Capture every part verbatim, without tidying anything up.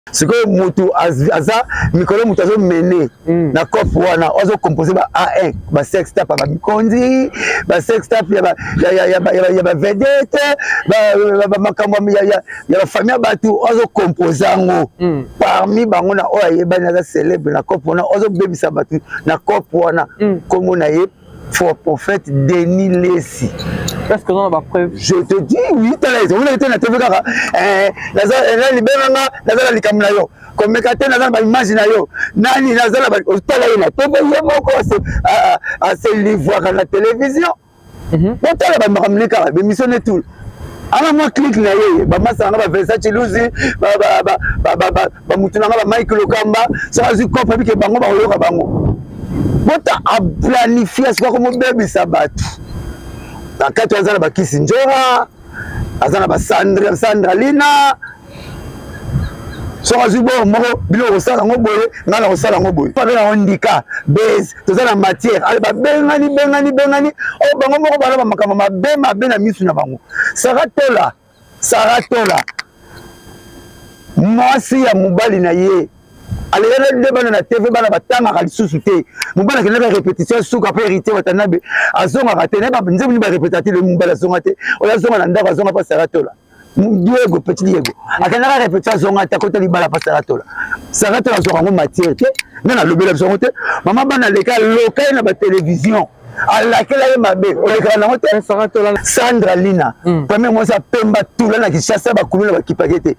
C'est que mutu aza mikolo mutu azo mener na cop wana ozo composer ba A un ba sextape ba mikondi ba sextape ya ba ya ya ya ba vedette ba makambo ya ya ya famille batu ozo composer ngo parmi bango na oya yeba na célèbre na cop wana ozo bebisa batu na cop wana comme na ye faux prophète Denis Lessi. Est-ce que on a ma preuve? Je te dis oui, tu as raison. On a été na T V kaka. Eh, nazala libéranga, nazala likamna yo. Comme mekate nazala ba image na yo. Nani nazala ba hôtel na T V moko à à se livrer à la télévision. Mhm. Bon tala ba makamne kaka, ba mission tout. Ala moi click na ye, ba masanga ba Versace Luzi, ba ba ba ba ba ba mutunanga ba Michael Okamba, ça zu kopa bike bango ba yoka bango. Bota a planifier ce comme bébé sabatu. Na kati azana ba Kisinjora, azana ba Sandra Sandra Lina. So azubo moko bilo osala ngo boye, ngala osala ngo boye. Pa na handicap, base, tozana matière, ale ba bengani bengani bengani, o bango moko bala ba makama mabe mabe na misu na bango. Saratola, Saratola. Mwasi ya mubali na ye. Allez, les gens na T V bana batanga kali susute mubala kena répétition suka après hérité watanabe azonga ratene ba nzemu ba répétatif le mubala zonga te oya zonga na ndaka zonga pa Saratola Diego petit Diego akana répétition zonga ta côté libala pa Saratola Saratola zonga ngo matière te na lobela zonga te mama bana leka local na ba télévision à laquelle elle m'a bé Saratola Sandra Lina premier moi ça pemba tout là na kishasa ba kumela ba kipagete.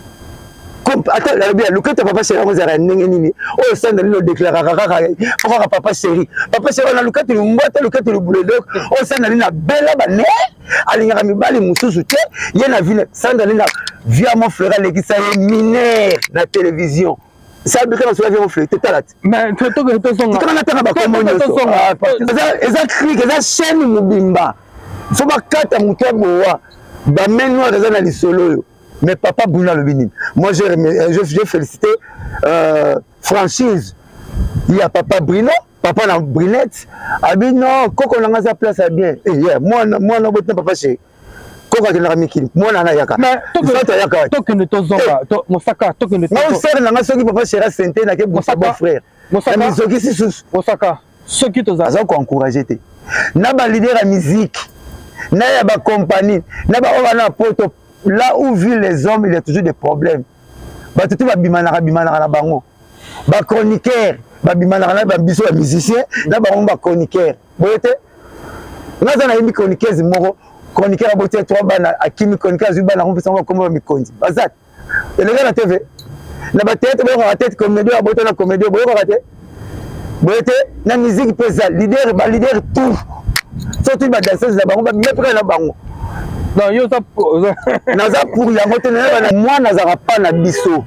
Attends, le cas de papa chéri, on a nini. Oh, ça, on a déclaré. Pourquoi papa chéri? Papa chéri, on a le cas de l'umboite, le cas de l'boulot. Oh, ça, on a une belle banane. Alinga mi bali musu soute. Il y a une ville. Ça, on a une via mon frère, les qui ça est mineur la télévision. Ça, on a sur la vie mon frère. T'es là. Mais tu as tout que tu songes. Tu as tout que tu songes. Ils ont crié, ils ont chaîne mubimba. Faut pas quatre à moutoua boa. Bah, maintenant, ils ont les solo. Mais papa Bruna le Bénin. Moi, j'ai félicité euh, franchise. Il y a papa Bruno, papa la Brunette. Ah bien non, quand on a sa place à bien. Eh yeah, moi, moi, non, non, papa chez. Quand on a mis qui, moi, on a yaka. Mais toi, que ne t'osons pas, mon saka, toi que ne t'osons pas. Non, c'est un ceux qui papa chez la Sainte, n'a que mon frère. Mon saka, mon saka, ceux qui t'osent. Ils ont encouragé. N'a pas leader à musique. N'a pas compagnie. N'a pas on a poto. Là où vivent les hommes, il y a toujours des problèmes. Bah tout va bimanara bimanara la bango. Bah chroniqueur, bah bimanara la biso la musicien, là bah on va chroniqueur. Boyete. Nous avons une chroniqueuse moro, chroniqueur a boté trois bana, a kimi chroniqueur zuba na on peut savoir comment mi kondi. Bazat. Et les gars la T V. Na ba tête ba la tête comédie a boté la comédie, boyo ko raté. Boyete, na musique pesa, leader ba leader tout. Surtout ba danseuse la bango, ba mépris la bango. Non, yo ça pour naza pour ya motene moi nazara pas na biso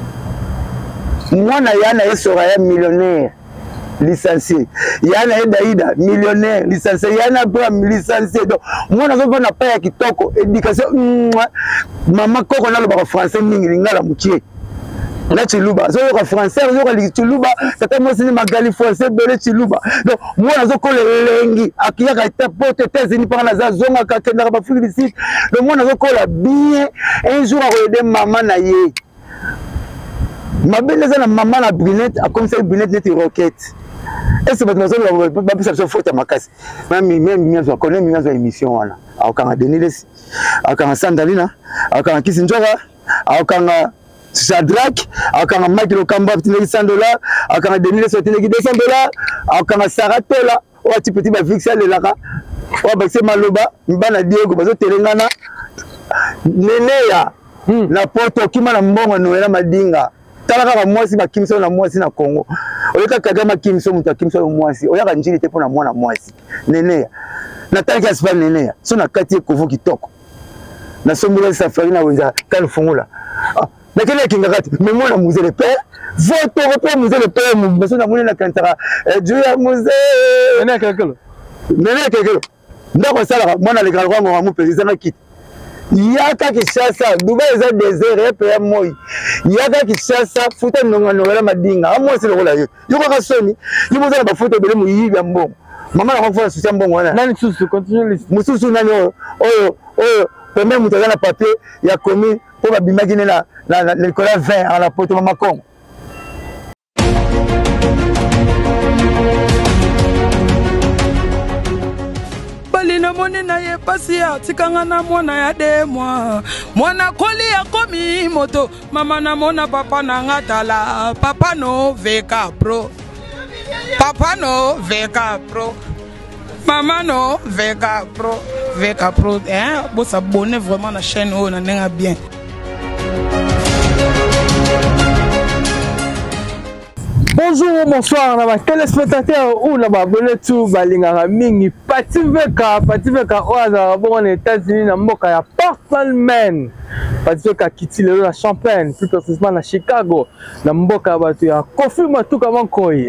moi na yana esora ya millionnaire licencié yana Daïda millionnaire licencié yana Bram licencié donc moi nazo pas na pas ya kitoko éducation maman koko na le français mingi lingala mutie na chiluba zo ko français zo ko chiluba tata mo sini magali français bele chiluba donc moi nazo ko lengi akiya ka tapote tezini par na za zonga ka kenda ba félicite donc moi nazo ko la bien un jour a aider maman na ye ma belle za na maman na Brunette a comme ça Brunette net roquette et c'est votre maison ba bisa so faute makasi même même mien zo connaît mien zo émission wana akanga Denis Lessi akanga Sandalina akanga Kisinjora akanga Shadrach, akanga Michael Okamba petit cent dollars, akanga Denis Lessi deux cents dollars, akanga Saratola, ou petit petit ba fixe le laka, ou ba c'est maloba, mbana Diego bazo telengana, neneya, na poto kima na mbongo noela madinga, talaka ka mwasi ba kimso na mwasi na Congo, oyeka kagama kimso muta kimso na mwasi, oyaka njili te pona mwana mwasi, neneya, na talaka aspa neneya, so na kati kovo kitoko, na sombele safari na wenza kalfungula. Mais quel est Kingakati? Mais moi, la musée le père, votre repère musée le père, mais on a moulé la cantara. Dieu a musée. N'est pas quelqu'un. N'est pas quelqu'un. D'accord, ça, moi, on a les grands rois, mon président qui. Il y a qui chasse ça. Dubaï, ils ont des erreurs, père moi. Il y a qui chasse ça. Fouta non, non, la madinga. Moi, c'est le rôle. Il y a pas sonné. Il y a pas photo de lui, il y a bon. Maman, on va faire un soutien bon. Nani sous continue. Moussou nani. Oh, oh. Premier mutazana papier, il y a commis po babimaki na na l'école vingt à la poto mama Congo. Balina moni na ye pasi ya tikanga na mwana ya de mwa mwana koli ya komi moto mama na mona papa na ngatala papa no veka pro papa no veka pro Maman no, Vega Pro, Vega Pro, hein, bon s'abonner vraiment à la chaîne, on en est bien. Bonjour, bonsoir, les téléspectateurs ou les abonnés tout balingara mingi Pati Veka, Pati Veka oaza bon aux États-Unis na mboka ya Portland. Pati Veka kiti lelo na Champagne, plus précisément na Chicago, na mboka batu ya Kofi Matuka Mankoi.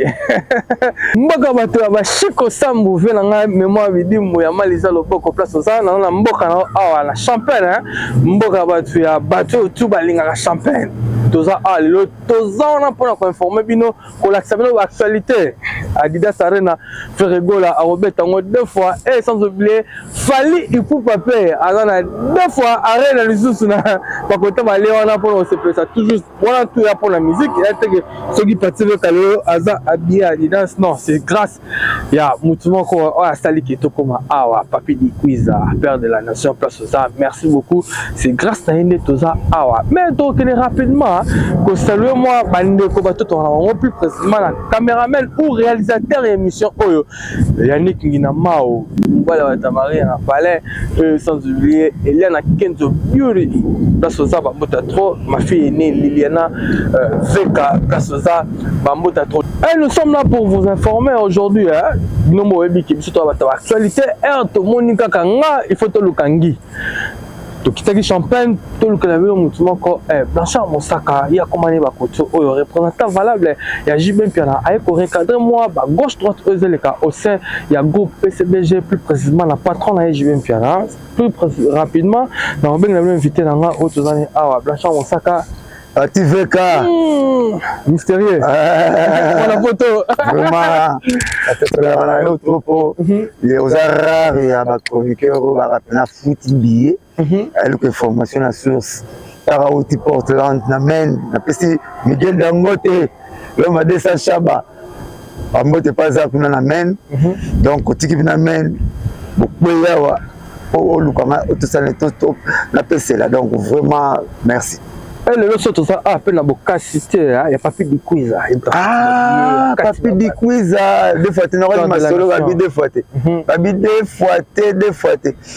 Mboka batu ya Bashiko Sambu vena nga mémoire bidimu ya Malisa Loboko place oza na mboka na awa na Champagne, mboka batu ya batu tout balingara Champagne. Toza a lelo toza on a pour informer bino ko l'accepter l'actualité Adidas Arena Ferregola a Robert Tango deux fois et sans oublier Fali Ipu Papé azana deux fois Arena Lisusu na ba côté ba Léona pour se faire ça toujours voilà tout là pour la musique et que ceux qui participent à lelo aza habillé Adidas non c'est grâce ya mutumo ko a sali ki to comme awa Papi di Quiza père de la nation place ça merci beaucoup c'est grâce à inde toza awa mais donc rapidement que saluer moi bande ko bato on plus précisément la caméraman ou réalisateur et émission Oyo Yannick Ngina Mao voilà Watamari na palais sans oublier Eliana Kenzo Beauty Kasoza Bambota trop ma fille aînée Liliana Veka Kasoza Bambota trop et nous sommes là pour vous informer aujourd'hui hein nos moyebi qui surtout à actualité et to Monica Kanga il faut to lukangi to kitaki Champagne to lukala velo mutumo ko eh Blanchard Mosaka ya komani ba koto oyo représentant valable ya J B Piana ay ko recadrer moi ba gauche droite ezeleka au sein ya groupe P C B G plus précisément la patronne ya J B Piana plus rapidement na on benga invité na nga o tozani awa Blanchard Mosaka Pati Veka mystérieux la photo vraiment la photo trop les aux rares ya ba chroniqueur ba rapena foot billet elle que formation la source para outi Portland na men na pesi Miguel Dangote l'homme de sa chaba ambote pas ça kuna na men donc otiki na men beaucoup yawa o lukanga tout ça tout na pesi là donc vraiment merci. Et le autre ça a appelé la boca cité il y a Papi di Quiza ah Papi di Quiza deux fois tu n'auras pas solo Papi deux fois Papi deux fois deux fois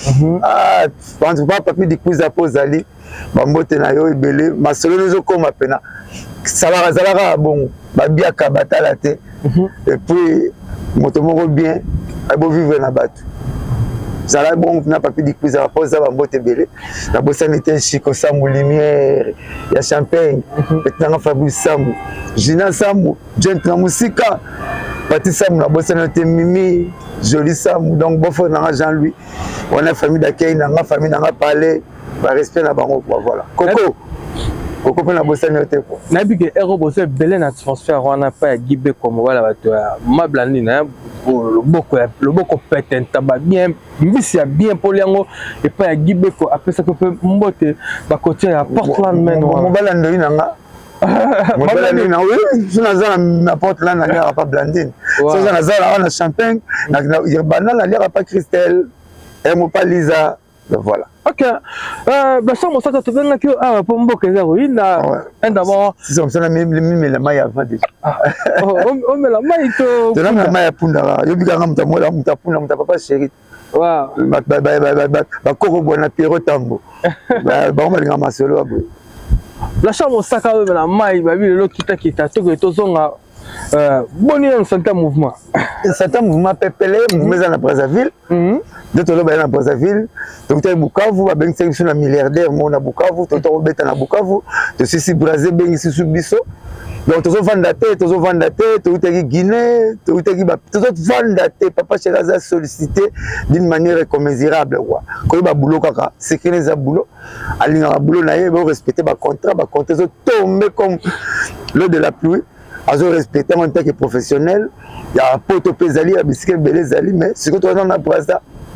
ah quand pas Papi di Quiza pose ali bambote na yo ebele masolo nous comme pena salara salara bon babia kabata la te et puis moto moko bien abo vivre na batu Zala bon na Papi di Quiza pose ba mbote belé la bossa n'était Chico Sambu lumière ya Champagne petanga Fabrice Sambu Gina Sambu gente na musika Pati Sambu la bossa n'était Mimi Joli Sambu donc bon frère na Jean-Louis on a famille d'accueil na famille na palais ba respect na bango voilà Coco Coco pe na bossa n'était quoi na bi que ero bossa belé na transfert on a pas Gibé comme voilà bato ma blandine le boko le boko pète taba bien mbisi ya bien poliango et pas ya Gibeko après ça que peut mbote ba côté à Portland men mo bala ndoi nanga mo bala ndoi na oui sina za na Portland na lera pas blandine so za na za na Champagne na Urbana na lera pas Christelle et mo pas Lisa voilà. Ok, euh, bah ça, moi ça, tu viens que ah pour me boquer zéro, il a un d'abord. Si on s'en a mis mis la maille avant déjà. Oh, on met la maille to. Tu l'as la maille à punda. Yo bika ngam ta mo la muta punda muta papa chéri. Wow. Ba ba ba ba ba ba koko bona piro tambo. Ba ba on va ngama solo abo. La chambre saka la maille ba bi le kita kita to que to zonga euh boni un certain mouvement. Un certain mouvement pepelé, mouvement na Brazzaville. Mhm. De tolo ba na Brazzaville, donc tu Bukavu ba ben cinq na milliardaire mo na Bukavu, to to beta na Bukavu, to sisi Brazzaville ben ici sous biso. Donc to zo vanda te, to zo vanda te, to utaki Guinée, to utaki ba to zo vanda te, papa Cheraza sollicité d'une manière incommensurable quoi. Ko ba boulot kaka, c'est que les boulot, alinga boulot na ye, ba respecter ba contrat, ba contrat zo tomber comme l'eau de la pluie. Azo respecter en tant que professionnel, il y a poto pezali, il y a biscuit belé zali, mais ce que tu as dans la Brazza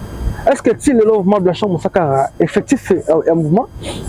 Est-ce que si le mouvement de la chambre Moussaka effectif un mouvement?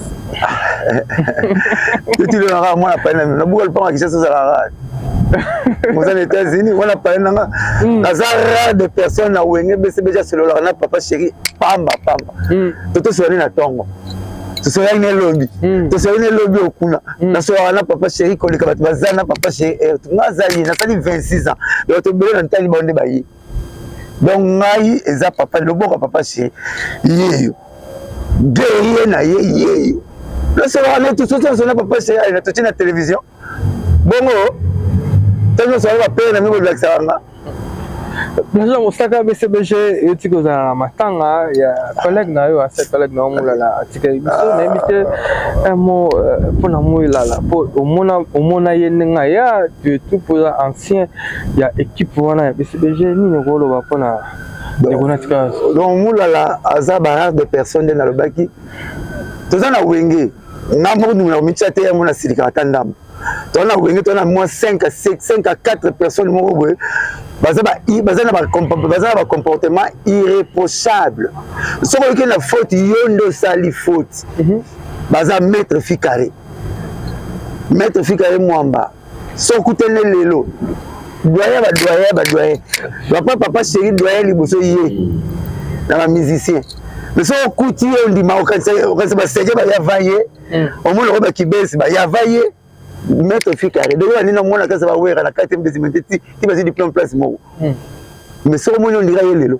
Tu le rare moi pas na bougal pas qui ça ça rare. Aux États-Unis, on a parlé nanga nazara de personnes na wenge B C B déjà c'est le na papa chéri pamba pamba. Toto sori na tongo. To sori na lobby. To sori na lobby okuna. Na sori na papa chéri koleka bat bazana papa chéri ngazali na sali vingt-six ans. Donc to bele na tali bonde bayi. Donc ngai eza papa le bon papa chéri. Yeyo. Guerrier na ye yeyo. Là c'est là tout ça on a papa chéri na to na télévision. Bongo tellement ça va payer na mimi de l'accent. Déjà Moussaka B C B G et tu causes à matanga il y a collègue na yo assez collègue na moula la tika biso na invité un mot pour na moula la pour au mona au mona yenga ya tu tout pour ancien il y a équipe wana B C B G ni ngolo ba pona donc donc moula la azaba de personnes dans le baki tozana wenge na mo nous na michate ya mona silika tandam tona wenge tona moins cinq à six cinq à quatre personnes mo boye baza ba baza na ba comportement irréprochable soko que la faute yondo sali faute baza maître ficaré maître ficaré mwamba soko tene lelo doyen ba doyen ba doyen papa papa chéri doyen liboso yé na ba musicien mais soko kuti on dit ma okansa okansa ba seje ba ya vailler au moins le ba kibesi ba ya vailler maître ficaré donc on est dans la case va ouvrir la quatrième décimentée ti ti vas-y diplôme place mo mais sur mon on dirait lelo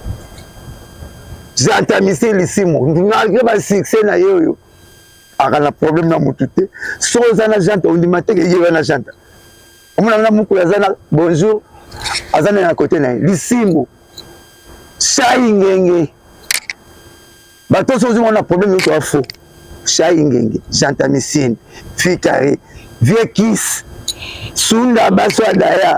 j'ai entamisé les six mois malgré ba succès na yo yo akana problème na mutute so zana jante on dit matin que yé na jante on na muku ya zana bonjour azana na côté na les six mois chai ngenge bato so on a problème yo to faux chai ngenge j'entamisine ficaré vieux kiss sunda baso daya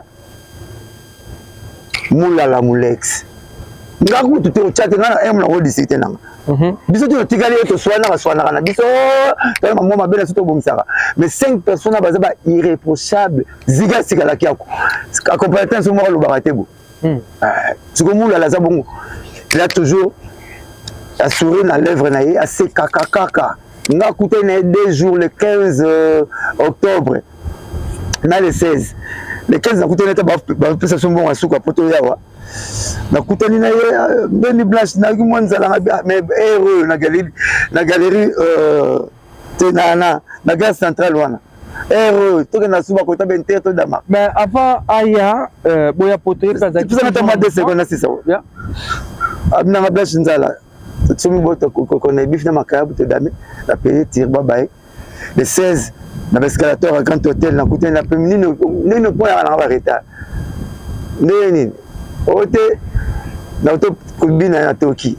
mula la mulex ngaku tuté o chat ngana em na odisité nanga biso to tikali to swana swana kana biso to maman mabela soto bomisaka mais cinq personnes baza ba irréprochable ziga sikala kiako a compétence mo lo baratebo ah tuko mula la za bongo il a toujours assuré na lèvre na ye assez kakakaka nga coûté deux jours le quinze octobre na le seize le quinze na coûté n'était pas plus son bon à souka poto yawa na coûté ni na Benny Blanche na ki mwanza la mais heureux na galerie na galerie euh tenana na gare centrale wana heureux to na suba ko tabe nteto dama mais avant aya boya poto ka za ki ça na deux secondes na sisa ya abna na Blanche nzala tsomi boto kokona bif na makabu to dame la payer tir babaye le seize na escalator à grand hôtel na coûté na pemini no no point na ba retard neni ote na to kubina na toki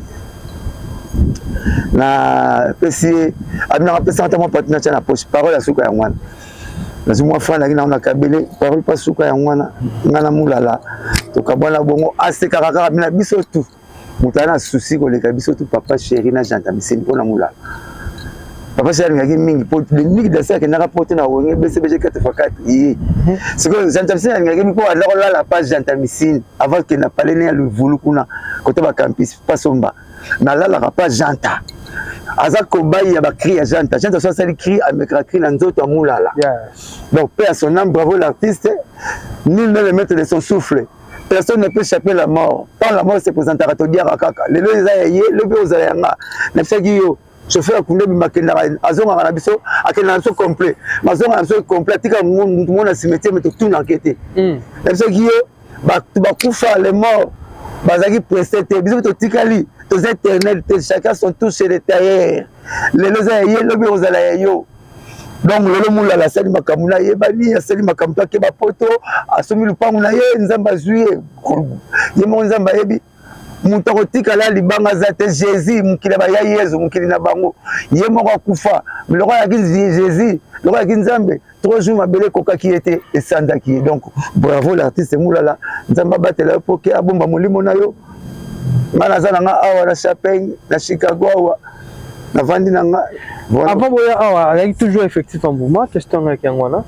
na pesi abna pesa ta mo partenaire na poche parole asuka ya mwana na moi fan na na kabele parole pas suka ya mwana ngana mulala to kabona bongo ase kakaka bina biso tout mutana souci ko le kabiso tout papa chéri na jantamisini pona mulala papa chéri ngaki mingi po de mingi de ça que na rapporter na wonge B C B G quatre fois quatre yi c'est que jantamisini ngaki po ala la page jantamisini avant que na parler na le vulu kuna côté ba campus pas somba na la la page janta aza ko bayi ya ba cri ya janta janta so ça cri a me cri na nzoto mulala donc paix à son âme, bravo l'artiste nul ne le mettre de son souffle. Personne ne peut échapper à la mort. Quand la mort se présentera à Todia Rakaka, les deux aïeux, le bio Zayanga, Nepsagio, chauffeur Koundé Makenda, Azon Arabiso, à quel anneau complet. Mazon Arabiso complet, tika monde à cimetière, mais tout enquêté. Nepsagio, Bakoufa, les morts, Bazagi Presté, bisous to Tikali, tous éternels, chacun sont tous chez les tailleurs. Les deux aïeux, le bio Zayanga. Donc le moula la sali makamuna ye bani ya sali makamta ke ba poto asumi lupangu na ye nzamba zuye ye mo nzamba yebi mutako tikala libanga za te Jésus mukila ba ya Yesu mukili na bango ye mo kufa loko ya kinzi Jésus loko ya kinzambe trois jours mabele koka qui était et sanda qui donc bravo l'artiste moula la nzamba batela poke abomba molimo na yo ngana za nga awa na Chapin na Chicago awa. Avant, il y a toujours effectif en mouvement. Question avec Yangwana.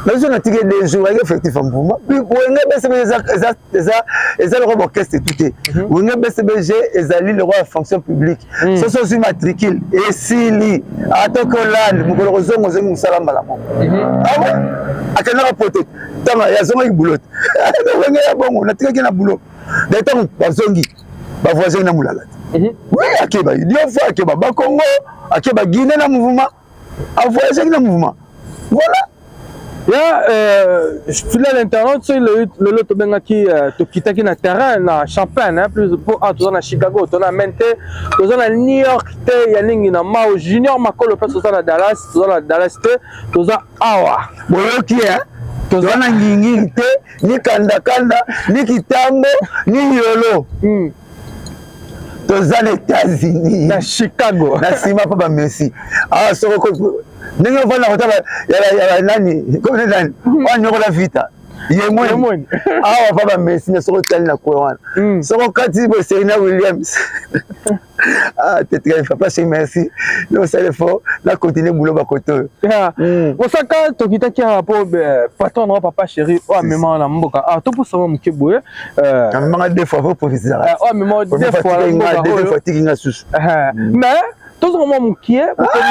mais je n'ai tiré des jours effectivement pour moi puis pour un B C B G ça le roi orchestre tout est pour un B C B G ezali le roi de fonction publique ça sont sur matricule et si atoko land mukolo rozongo zengi musala mbala mo ah ouais akana rapporter tanga ya zongo boulot wenga ya bongo na tiré na boulot des temps bazongi ba voisin na mulala oui akeba il y a fois akeba ba Congo akeba Guinée na mouvement a voyagé na mouvement voilà. Yeah, euh, fidèle internaute, c'est le le lot benga qui to kita qui na terrain na Champagne, hein, plus pour ah tu na Chicago, tu na Mente, tu na New York, te ya ningi na Mao Junior Makolo place tu na Dallas, tu na Dallas te, tu na Awa. Boyo qui hein? Tu na ngingi te, ni kanda kanda, ni kitambo, ni yolo. Hmm. Tu na les États-Unis, na Chicago, na Sima Papa Messi. Ah, so Nengo vana kutaba ya ya nani kome nani wanyo la vita yemwe awa baba Messi na soko tali na kwa wana soko kati bo Serena Williams ah tetra fa pas chez Messi no c'est fort la continuer boulot ba koto osaka to kitaki rapport patron na papa chéri o mema na mboka ah to pour ça mo keboye euh mema deux fois pour profiter oh mema deux fois deux fois tikinga susu mais tout ce moment mo qui est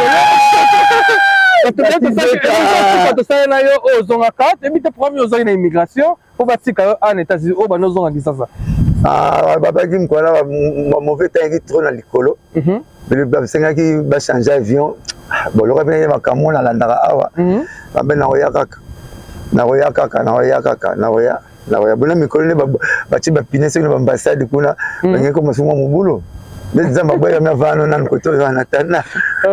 quand ça na yo ozonga carte et puis te premier ozonga na immigration pour batika en États-Unis au bano zonga disasa ah baba ki mkola mauvais temps qui trop na likolo mhm le baba senga ki ba changer avion bon le revenu ma kamona la ndara awa baba na oya kaka na oya kaka na oya kaka na oya na oya bona mikolo ne ba ti ba pinese na ambassade kuna bangi ko masumo mubulo mais zamba boya na vano na koto na tana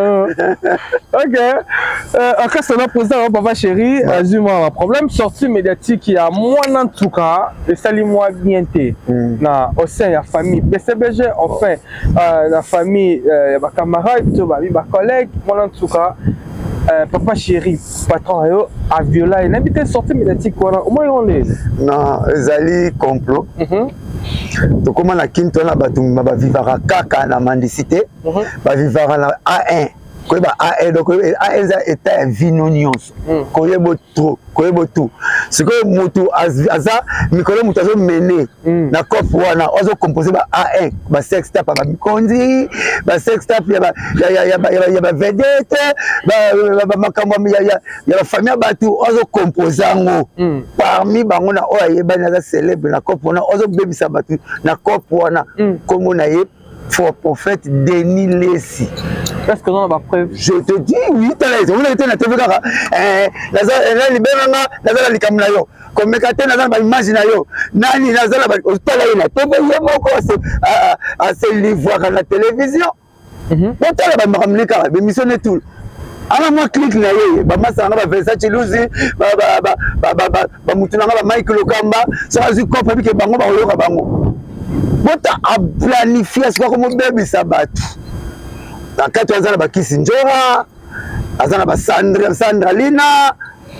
ok après ça va poser à papa chéri dis-moi un problème sorti médiatique il y a moins en tout cas et salut moi bien té na au sein de la famille B C B G enfin la famille ma camarade ma collègue moins en tout cas papa chéri patron a violé une habité sortie médiatique au moins on est non ezali complot donc comment la quinte na batu ba vivara kaka na mendicité ba vivara na A un ko ba A un donc A un za état vinonions ko yebo trop ko yebo tout c'est que mutu aza mikolo mutu azo mener na cop wana ozo composer ba A un ba sex tap ba mikondi ba sex tap ya ba ya ya ya ba vedette ba makambo ya ya ya famille batu ozo composer ngo parmi bango na oya yeba na célèbre na cop wana ozo bebisa batu na cop wana comme na ye faux prophète Denis Lessi. Est-ce que on a preuve? Je te dis oui, tu as raison. On a été na T V kaka. Eh, nazala libéranga, nazala likamna yo. Comme mekate nazala ba image na yo. Nani nazala ba hôtel na to ba yemoko à à se livrer à la télévision. Mhm. Bon tala ba makamne kaka, ba mission tout. Ala moi click na ye, ba masanga ba Versace Luzi, ba ba ba ba ba ba mutunanga ba Mike Lokamba, ça va zuko pa bike bango ba yoka bango. Bota a planifier ce comme bébé sabatu. Na kati azana ba Kisinjora, azana ba Sandra Sandra Lina.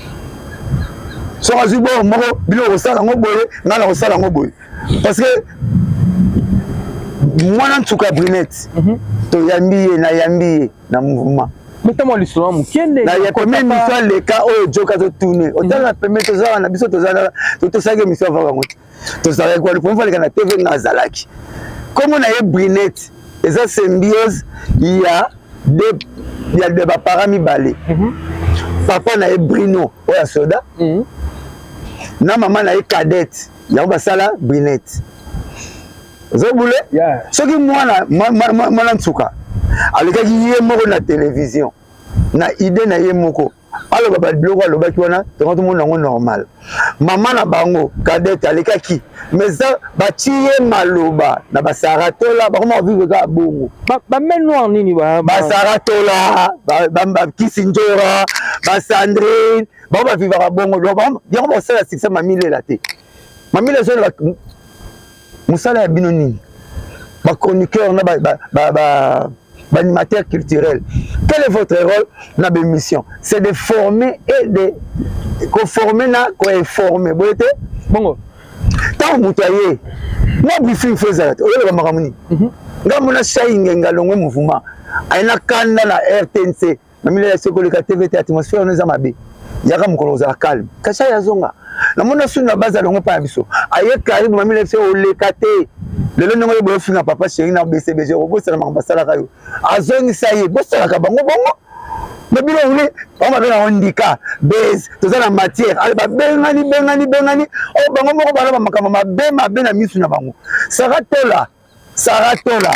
So azubo moko bilo osala ngo boye, ngala osala ngo boye. Parce que moi na tuka Brunette. To yambiye na yambiye na mouvement. Mettez-moi l'histoire mon kende. Na ya premier mission le cas o joka to tourner. Autant la premier to za na biso to za to to sage mission va ngo. To sa quoi le premier na T V na Zalaki. Comme on a eu Brunette, et ça symbiose, il y a des il y a des parents mi balé. Papa na eu Bruno, ou ya soda. Na maman na eu Cadette, il y a ba sala Brunette. Vous voulez? Ce qui moi na moi moi nsuka. Aleka ki yé moko na télévision. Na idée na yé moko. Alors baba biloko aloba ki wana tout le monde normal. Maman na bango Cadette aleka ki mais ça batiye maloba na basaratola ba comment vivre ka bongo. Ba men noir nini ba basaratola ba ba Kisinjora ba Sandrine ba ba vivre ka bongo ba bien ba ça c'est mamile la té. Mamile so ba musala ya bino nini. Ba chroniqueur na ba ba ba animateur culturel. Quel est votre rôle dans la mission? C'est de former et de conformer na ko informer. Bon été bongo. Tant mutaye. Moi briefing faisait. Oyo ba makamuni. Ngamuna shainga ngalongwe mouvement. Aina kanda na R T N C. Mamile ya soko le T V T atmosphère nous amabe. yaka mokolo ozala calme kasha ya zonga na mona suni na base alongo pa biso aye karibu mami lefse oleka te lelo ndongo ye boyo finga papa chéri na B C B G obosala makambasala kayo azongisa ye bosalaka bango bongo mais bilo ule on va dans handicap base tozala matière ale ba bengani bengani bengani o bango moko bana ba makamba mabe mabe na misu na bango saratola saratola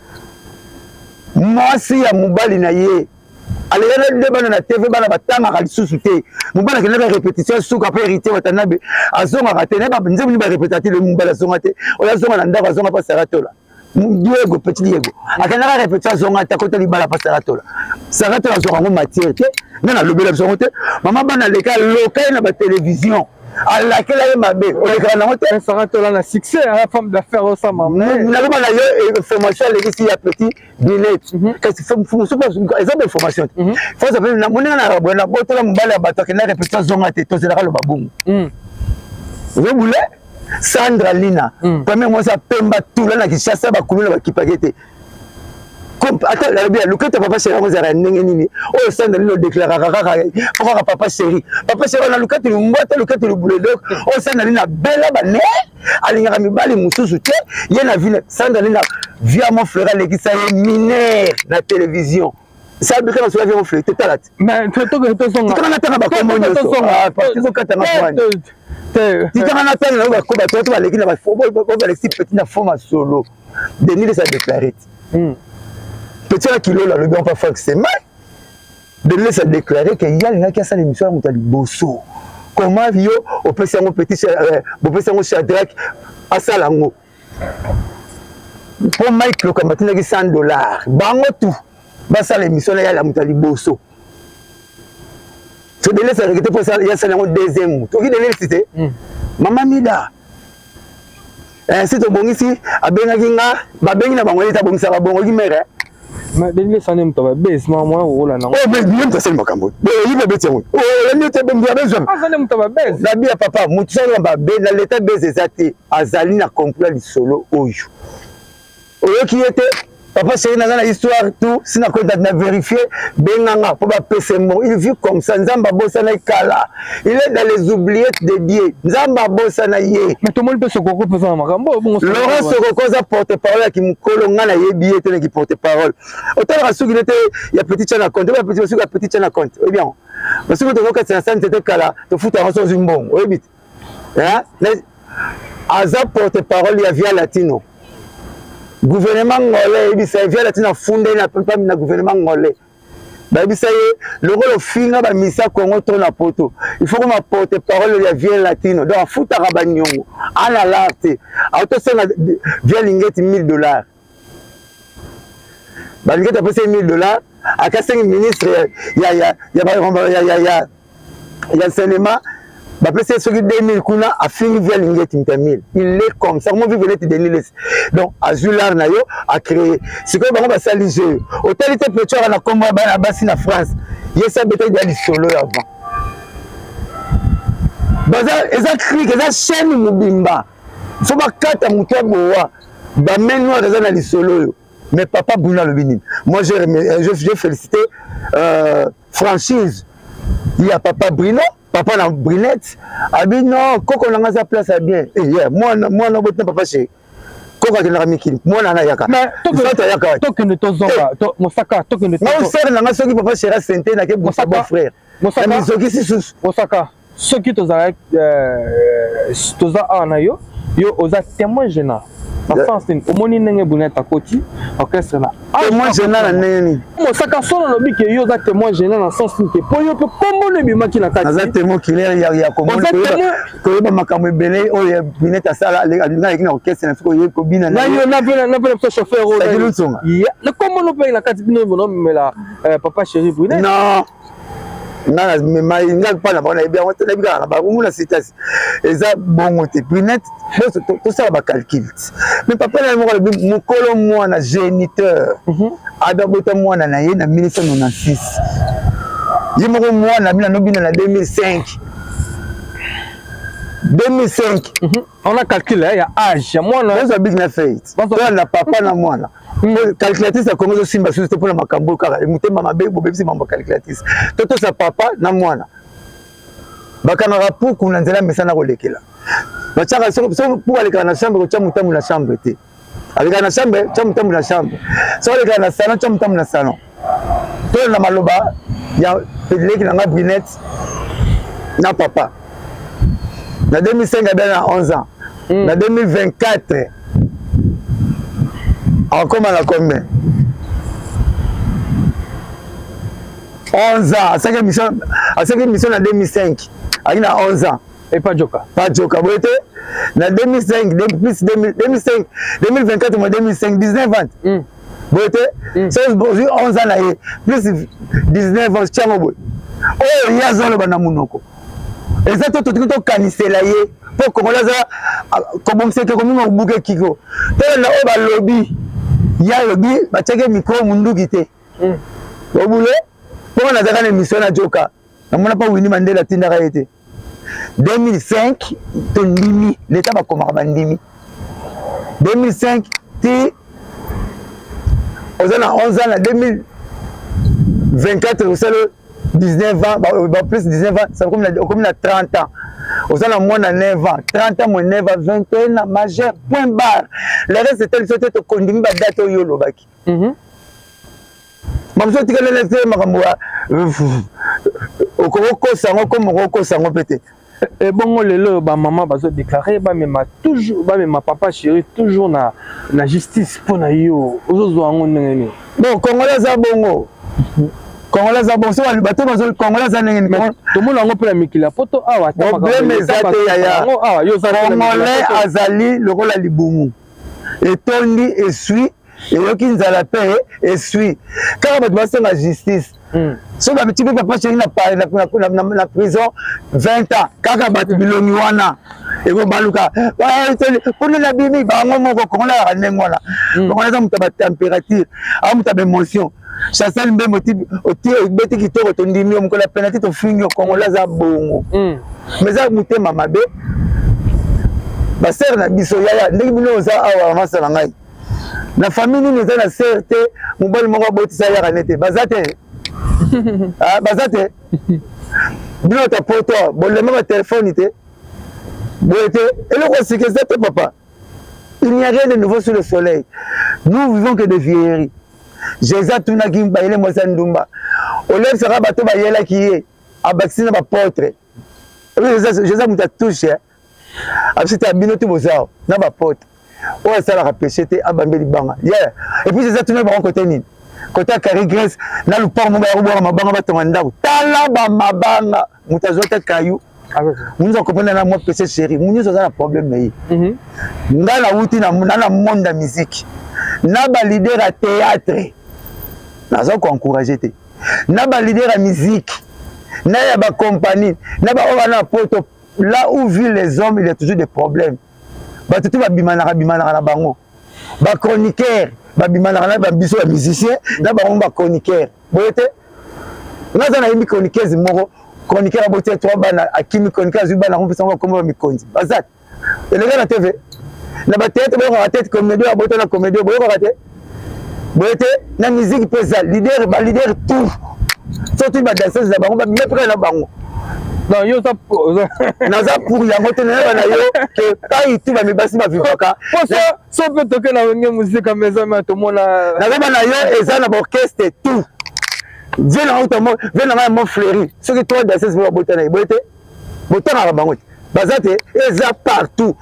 mwasi ya mobali na ye alera de bana na T V bana batanga ka lisusu te mobali ke na répétition suka pe hérité watanabe azonga ka te na ba nzembu ba répétatif le mobali azonga te o ya zonga na ndako azonga pa saratola Diego petit Diego akana répétition azonga ta kota libala pa saratola saratola azonga ngo matière te na na lobela zonga te mama bana leka lokai na ba télévision à laquelle elle m'a dit, on est grand en terre. Ça rate là la succès, la femme d'affaires au sama. Nous n'avons pas d'ailleurs formation les ici à petit dîner. Qu'est-ce que c'est faut pas exemple formation. Faut ça fait na mona na rabo na boto la mbala bato que na répétition zonga te to c'est le babou. Vous voulez Sandra Lina. Premier moi ça pemba tout là na kishasa ba kulula ba kipagete. Attends, la bien, le quand papa chéri, on a nini. Oh, ça n'a pas déclaré. Pourquoi papa chéri? Papa chéri, on a le quand il mbote, le quand il boule donc. Oh, ça n'a pas belle bané. Ali ngami bali musu soute. Il y a na ville. Ça n'a pas via mon frère qui s'est mineur la télévision. Ça veut dire que on vient mon frère. T'es là. Mais tu tu tu son. Tu connais pas comment on dit. Ah, parce que quand tu m'as point. Tu connais pas là où quoi toi tu vas l'équipe là. Faut pas pas l'équipe petit na forme solo. Denis les a déclaré. Petit kilo là le bien pas forcément de laisser déclarer qu'il y a les qui a l'émission à Moutali Bosso comment vio au petit un petit au petit un Shadrach à Salango pour Mike le combattant qui cent dollars bango tout bah ça l'émission là il y a la Moutali Bosso tu de laisser regarder pour ça il y a Salango deuxième tu qui de laisser maman Mida eh c'est ton bon ici à Bengaginga ba bengi bango ta bon ça va bon qui mere mais Denis ça n'est pas base moi moi oh là non oh mais même ça c'est le makambo il va bêter oh la nuit tu bien besoin ah ça n'est pas base la bien papa mutu ça va be na l'état base exact azali na complot du solo oyo oyo qui était papa c'est dans la histoire tout si na compte na vérifier benganga pour ba pese mo il vit comme ça nzamba bossa na kala il est dans les oubliettes de Dieu nzamba bossa na ye mais tout le monde peut se coco pour ça makambo bon Laurent Sokoko za porte-parole qui mukolo nga na yebi ete qui porte-parole autant rasu qui était il y a petit chana compte il y a petit aussi il petit chana compte eh bien parce que tu vois que c'est ça c'était kala te fout en raison une bombe oui vite hein aza porte-parole il y a via latino gouvernement ngolais il dit via latino fondé na pas na gouvernement ngolais bah il dit le rôle finga ba misa Congo to na poto il faut que ma porte-parole il y a via latino donc futa rabanyongo ala larte auto ça via lingeti mille dollars bah lingeti après c'est mille dollars à cinq ministres il y a il y a il y a il y a il y a il y a cinéma bah c'est ce qui deux mille kuna a fini via lingeti mille il est comme ça moi vivre les Denis donc Azular na yo a créé c'est que bango ba sali jeu autorité pétrole na combat na basi na France yesa bete dia solo avant baza eza cri eza chaîne mubimba faut ba kata muto bowa ba menwa eza na solo yo mais papa Bruna le binin moi je je je féliciter euh franchise il y a papa Bruno papa na Brunette abi non koko na ngaza place à bien eh yeah moi moi na botin papa chez koko ke na mikini moi na na yaka mais to to yaka to ke ne to zonga to mosaka to ke ne to non ser na ngaso ki papa chéra sente na ke bon frère mosaka na misoki sisus mosaka ce qui to za euh to za ana yo yo oza témoin gênant na sens ni omoni nenge Brunette akoti orchestre na témoin gênant na neni mosaka solo lobi ke yo za témoin gênant na sens ni ke po yo pe kombo le bima ki na kati za témoin clair ya ya kombo ko ba makambo ebele o ya Brunette asala alinga ekina orchestre na fiko ye ko bina na yo na vela na vela chauffeur o ya le kombo no pe na kati bino bono mela papa chéri Brunette non na mais il pas la bonne bien on te bien là on la citation eza bongo te Brunette tout ça ba calcul mais papa na mo mo kolo mo na géniteur ada bota mo na ye na mille neuf cent quatre-vingt-seize yimo mo na bina no bina na deux mille cinq deux mille cinq on a calculé il y a âge moi na ça big na fait na papa na moi na calculatrice ya Congo simba juste pour la makambo kaka mutema mabe bobebisi mambo calculatrice toto sa papa na mwana bakangaka puku na nzela mesana kolekela bachaka so pour aller dans la chambre tu mutambu na chambre te avec na chambre tu mutambu na chambre so aller dans salon tu mutambu na salon to na maloba ya peleki na Brunette na papa na deux mille cinq à onze ans na deux mille vingt-quatre encore mal à combien onze ans à cinquième mission à cinquième mission en deux mille cinq à onze ans et pas Joka pas Joka vous êtes en deux mille cinq plus deux mille cinq deux mille vingt-quatre moi deux mille cinq dix-neuf ans vous êtes c'est bonjour onze ans là plus dix-neuf ans tiens boy oh il y a zone bana munoko et ça tout tout tout canisela yé pour Congolais comme c'est que comme on bouge kiko to na o ba lobby ya lobby ba cheke micro mundu kité au boulot pour on a déjà une émission à Joka on n'a pas Winnie Mandela tindaka été deux mille cinq to ndimi l'état va komaka ndimi deux mille cinq ti aux ans onze ans deux mille vingt-quatre au le dix-neuf ans bah plus dix-neuf ans ça comme comme trente ans aux ans moins de neuf ans trente ans moins neuf ans vingt et un majeur point barre le reste c'était le sauté to kondimi ba date yo lobaki mhm mamso tikala le fait makambo okoko sango comme okoko sango pété et bon lelo ba maman bazo déclarer ba mema toujours ba mema papa chéri toujours na na justice pour na yo ozo ngo ngene bon congolais za bongo congolais za bongo so bato bazo congolais za ngene to mona ngo pela mikila poto awa ta problème ezate yaya awa yo za congolais azali lokola libumu etondi esui eyoki nzala pe esui kaka bato basenga justice so ba petit papa chéri na parler na na prison vingt ans kaka bato bilongi wana ego baluka pour la bimi ba ngomo ko kola ya nengwana ko na muta ba température a muta ba émotion chassel mbe motibe oti beti kitoko to ndimi mo ko la penalty to fingo kongola za bongo mais za mutema mabe ba ser na biso yaya ndenge bino za awa masala ngai na famille ni za na serte mobali moko botisa ya kanete bazate ah bazate bino ta poto bolema ba téléphone té boete et le quoi c'est que ça papa il n'y a rien de nouveau sous le soleil nous vivons que de vieilleries Jésus tuna ki mbaile mo sandumba olef sera bato ba yela ki abaxina ba portrait Jésus Jésus muta touche absite abino tu bozao na ba portrait o sala ka péché té abambeli banga yeah et puis Jésus tuna ba côté ni côté Carré Grèce na lu port mo ba rubo mabanga ba tonga tala ba mabanga mutazota kayu nous avons compris na moi péché chéri nous avons un problème mais nga na wuti na na monde de musique na ba leader à théâtre na zo ko encourager té na ba leader à musique na ya ba compagnie na ba on na poto là où vivent les hommes il y a toujours des problèmes ba tout ba bimana bimana na bango ba chroniqueur ba bimana na ba biso ba musicien na ba on ba chroniqueur boyete na za na yimi chroniqueur moko chroniqueur aboté trois bana akimi chroniqueur zuba na rompesa ngo comme mikondi bazat ele ga na T V na ba tête ba ko tête comédie aboté na comédie boyo ko raté boyete na musique pesa leader ba leader tout surtout ba danseuse na bango ba mepre na bango non yo ça na za pour yango te na na yo que pas tout ba mibasi ba vivaka so so peut toquer na ngé musique à maison mais tout monde na na ba na yo eza na orchestre tout viens na auto mo viens na mo fleuri ce que toi danseuse ba boté na boyete botana ba bango bazate eza partout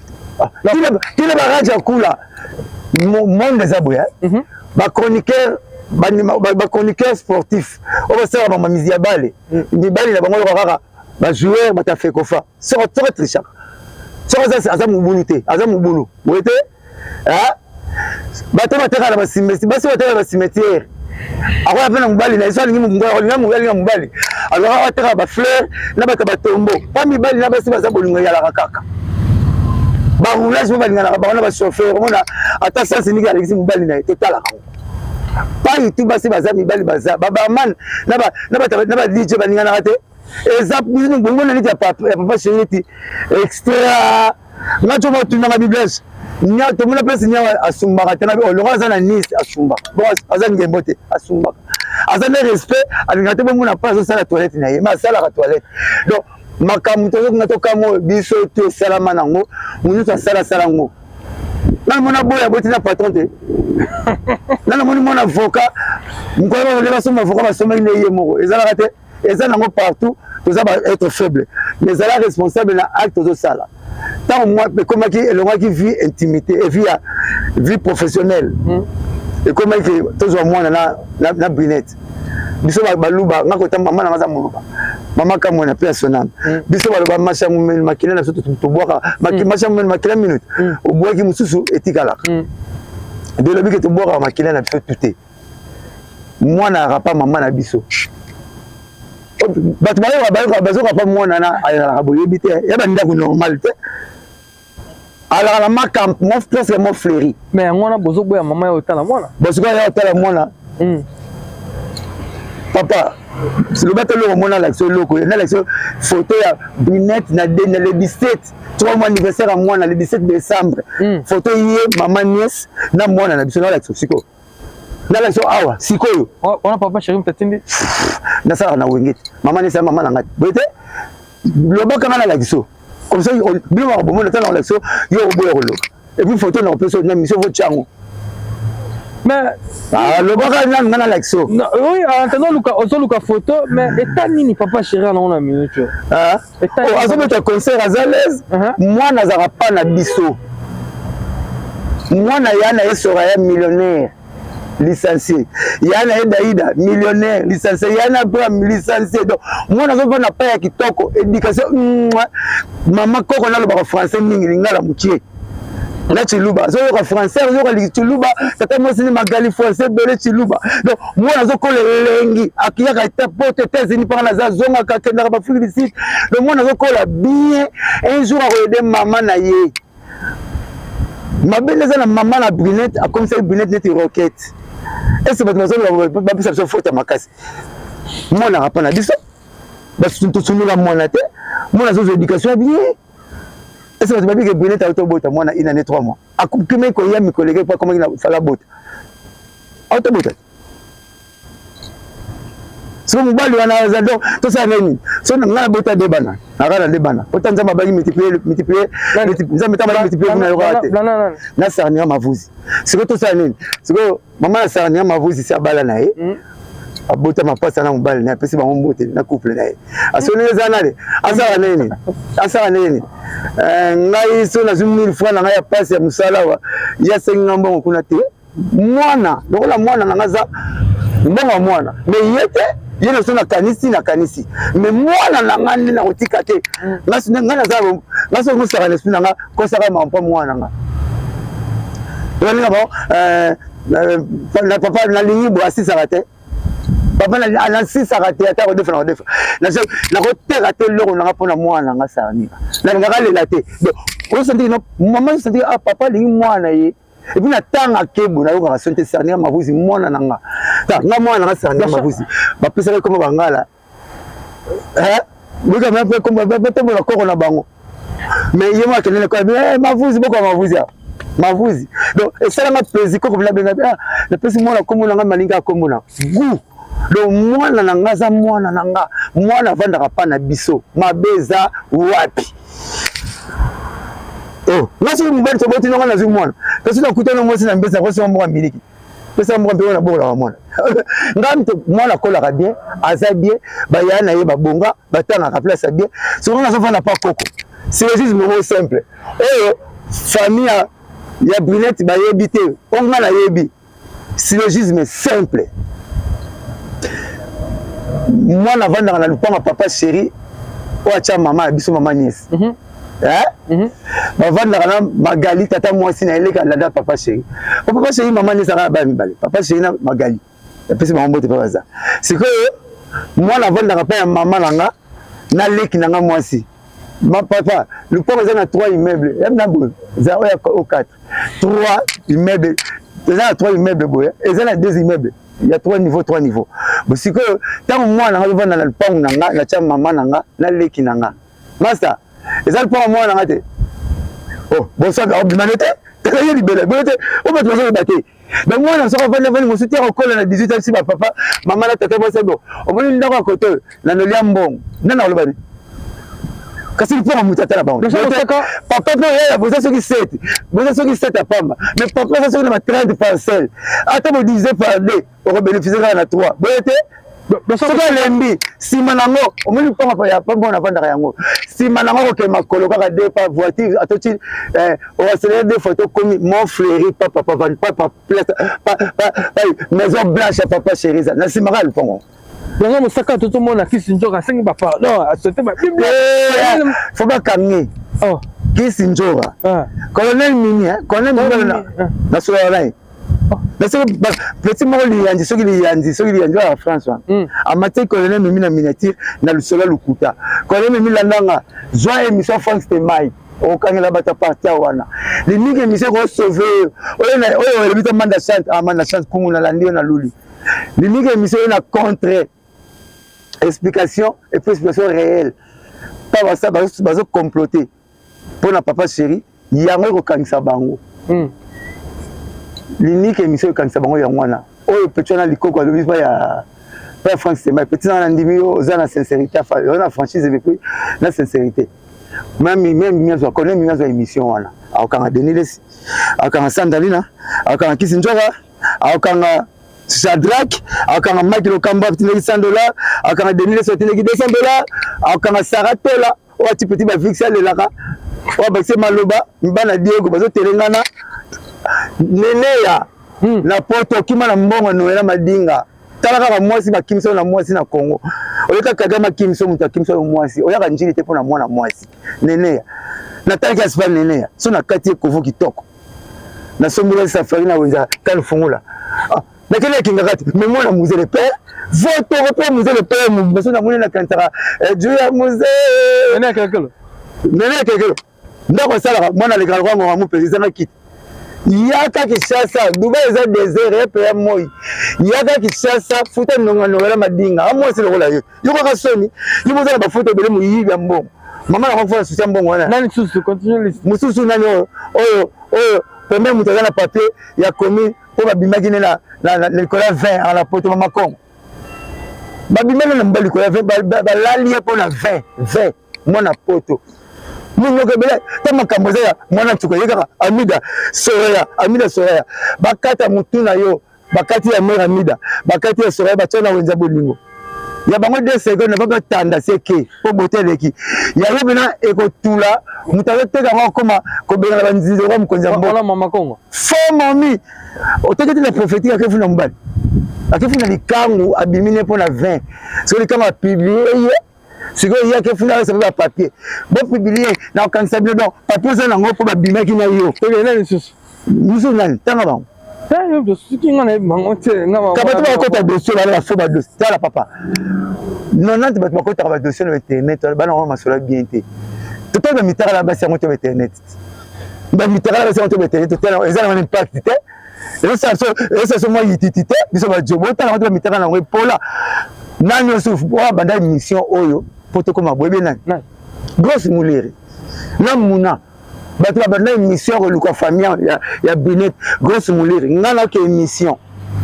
tu le barrage à kula monde des aboya ba chroniqueur ba chroniqueur sportif on va faire ma mizia balé ni balé na bango kaka ba joueur ba ta fait kofa so to tricha so ça ça mubuluté aza mubulu boyete ah ba to mateka na ba cimetière ba so mateka ba cimetière akwa pena mubali na isali ngimu ngwa olinga mubali na mubali alors ateka ba fleur na ba ba tombo pa mibali na ba si ba za bolinga ya la kaka ba roulage ba linga na ba na ba chauffeur mona ata ça c'est ni ga lexi mubali na total pas tout ba si ba za mibali ba za ba ba man na ba na ba na ba D J ba linga na te ezap bizinu bongo na ni ya papa papa chéri extra ngacho mo tuna na biblesse nya to mona place nya asumba tena bi olonga za na Nice asumba bon aza ngembote asumba aza ne respect alingate bo mona pas ça la toilette na ye ma sala la toilette donc makambo tozokonga tokamo biso to salama nango munusu asala sala ngo na mona boya botina patron te na mona mona avocat ngoro le baso avocat basoma ile ye moko ezala te ezala nango partout toza ba être faible mais ezala responsable na acte de sala tant moi comme qui elonga qui vie intimité et vie vie professionnelle et comme qui tozo mwana na na Brunette biso baluba ngako ta mama na maza muluba mama kama na pia sonam biso baluba masha mumeni makina na soto toboka masha mumeni makina minute obwaki mususu etikala de lobi ke toboka makina na biso tuté mwana rapa mama na biso batu bayo bayo bazo rapa mwana na ala boyebi te ya banda ko normal te ala la makam mo presque mo fleuri mais ngona bozo boya mama yo tala mwana bozo ya tala mwana papa, c'est le bateau au monde à l'action loco. Il y a l'action photo à Brunette na le dix-sept. Tu vois mon anniversaire à moi le dix-sept décembre. Photo hier maman nièce na moi na l'action l'action siko. Na l'action awa siko. On a papa chéri m'tatindi. Na ça na wengit. Maman nièce maman na. Boite. Le bas kana l'action. Comme ça bien on bon dans l'action yo boyo lo. Et puis photo na peut sur na mission votre chango. Mais ah le baka na ngana l'action. Oui, attends Luka, ozo Luka photo mais état nini papa chéri na on a minute. Ah. Oh, azo mettre concert à Zalaise. Moi nazara pas na biso. Moi na yana esora ya millionnaire licencié. Yana Edaïda millionnaire licencié. Yana Bram licencié. Donc moi nazo pas pas ya kitoko éducation maman koko na le français mingi ngala mukie. Là Chiluba, zo yo français, zo yo Chiluba, tata moi c'est magali français belé Chiluba. Donc moi nazo ko lengi, akiya ka tapote tezini par na zonga ka kenda ba fili ici. Donc moi nazo ko la bien un jour à aider maman na ye. Ma belle na maman na Brunette, a comme ça Brunette net roquette. Et c'est parce que ba bisa so faute makasi. Moi na pas na biso. Ba tuntu tunu la moi na te. Moi nazo éducation bien. Et c'est parce que Brunette a autobota moi na une année trois mois. A comment ko ya mi collègue pas comment il a fait la botte. Autobota. So mobali wana zado to ça nini. So na ngala bota de bana. Na ngala de bana. Otanza mabagi multiplier multiplier multiplier metama multiplier na yorate. Na sarnia mavuzi. Siko to ça nini. Siko mama sarnia mavuzi si abala na ye. Abota mapasa na mobali na pesi ba mbote na couple na ye. Asoneza na le. Asa nini. Asa nini. Ngai so na mille francs na ngai ya passe ya musala wa ya senga mbongo kuna te mwana lokola mwana na ngaza mbongo mwana me yete yene so na kanisi na kanisi me mwana na ngani na kotika te ngaso ngana za ngaso musala na spina nga ko saka mampa mwana nga to ni ngabo euh na papa na lingi bo asisa te papa na na sisa raté ata ko defa na defa na je na ko terate loko na pona mwana nga sani na ngaka lela te donc on senti no maman senti ah papa lingi mwana ye et puis na tanga kebo na yo ka senti sani mavuzi mwana nanga ta nga mwana nga sani mavuzi ba pesa ko ba ngala eh buka me pe ko ba te mo ko na bango mais yema kelele ko eh mavuzi boko mavuzi mavuzi donc et ça m'a plaisir ko la benga ah na pesa mwana ko mwana nga malinga ko mwana gu donc mwana na ngaza mwana na nga mwana vandaka pa na biso mabeza wapi oh ngasi mbali to boti nanga na zu mwana kasi na kutana mwasi na mbesa kwa sababu miliki pesa mwa mbe na bola wa mwana ngam to mwana kola ka bien aza bien ba yana ye ba bonga batanga ka place bien so on a so na pas koko c'est juste mot simple eh famille ya Brunette ba yebité on nga na yebi syllogisme simple. Moi na vanda na lupanga papa chéri o acha mama biso mama nièce eh ba vanda na Magali tata mwasi na eleka la papa chéri papa chéri mama nièce na ba mibale papa chéri na Magali et puis maman bote papa ça c'est que moi na vanda pa ya mama nanga na leki nanga mwasi ma papa lupanga za na trois immeubles ya na bo za o ya au quatre trois immeubles za trois immeubles boya et za na deux immeubles. Il y a trois niveaux, trois niveaux. Mais c'est que tant moi, je vais dans le pont, je vais maman, je vais leki nanga. Master, et ça le pont moi, je vais oh, bon ça, on demande tu es libéré, on va te faire battre. Donc moi, je vais venir me soutenir au col à dix-huit ans si ma papa, maman, tata, moi c'est bon. On va aller dans le côté, dans le liambon, non non le bani. kasi lipo na mutu atala bango papa mpe oya boza soki sept boza soki sept à pamba mais papa aza soki na ba trente parcelles ata bodivise par deux okobénéficie kaka na trois boye te soki alembi nsima nango omoni mponga ya pamba ona avandaka yango nsima nango okokende makolo kaka de pa voiture atoti oacelere deux photos komi mon fleuri papa maison blanche ya papa chérisa na nsima kaka lipongo yango mosaka tozomona kisi nzoka asengi bapardon asote babible fo bakange kisi nzoka colonel mini colonel mini nasolaka naye petit moko liyanzi soki liyanzi soki liyanzi wa France wana amati colonel mimi na miniature na lusolo lukuta colonel mimi landanga zwa émission France te mai okangela bata partia wana limiki émission ko sauver oyo oyo lebita manda chante amanda chante kungu na landi na luli limiki émission na contre explication et puis explication réelle pas basa bazo comploter pour na papa chéri yango ko kangisa bango l'unique émission ekanisa bango ya mwana oyo petit na likoko alobi pa ya pa France mais petit na ndimi oza na sincérité on a franchise et puis na sincérité même même miazo connaît miazo émission wana akanga Denilesi akanga Sandalina akanga Kisinjoka akanga Shadrack akanga Mike Lokamba petit cent dollars akanga Denilesi petit deux cents dollars akanga Saratola o petit petit ba fixe le laka o ba se maloba mbana Diego bazo telengana Neneya na poto kima na mbongo noela madinga tala kaka mwasi bakimso na mwasi na Congo oleka kagama kimso muta kimso mwasi oyaka njili te pona mwana mwasi Neneya na tala asipa Neneya so na kati kovo kitoko na sombula safari na wenza kalfungula ah na kile kinga kati mais moi na musée le père votre repère musée le père mu beso na mune na kantara Julia musée Neneya kekelo Neneya kekelo ndako sala mwana le kalwa ngo mu président na kiti yaka Kishasa Dubai eza désert et pays moi yaka Kishasa futa nonga nongala madinga amwa se lokola yo yoko ka soni yibo za ba futa bele mu yibi mbongo mama na kwa susi mbongo wana nani susu continue list mususu nani oyo oyo premier mutaga na papier ya commune pour ba bimaki na na Nicolas vingt à la poto mama Kongo ba bimaki na mbali ko vingt ba lali pour na vingt vingt mona poto Mungo kebele tama kamboza ya mwana tuko yeka Amida Soya Amida Soya bakata mutuna yo bakati ya mera Amida bakati ya Soya batona wenza bolingo ya bango deux secondes na baka tanda seke po boteleki ya yobina ekotula mutawe teka ngo koma ko benga banzizo ko mkonza mbo wala mama Kongo fo mami oteketi la prophétique akefu na mbali akefu na likangu abimine pona vingt so likangu a publier si il y a que funa ça va papier bon publier na kanisa bien donc papier ça nango po ba bimaki na yo to bien na susu musu nani tanga ba ta yo do suki ngana bango te na ba ka ba ko ta dossier ba la fo ba dossier ta la papa nonante ba ko ta ba dossier na internet ba na ma sola bien te to to ba mitara la ba sa moto internet ba mitara la ba sa moto internet to tena ezana un impact te et ça ça ça moi yititite biso ba jobo ta na mitara na ngo pola nani osufu wa banda mission oyo poto koma boyebe nani grosse mulere na muna bato ba banda mission ko luka famille ya ya Binet grosse mulere ngana ke mission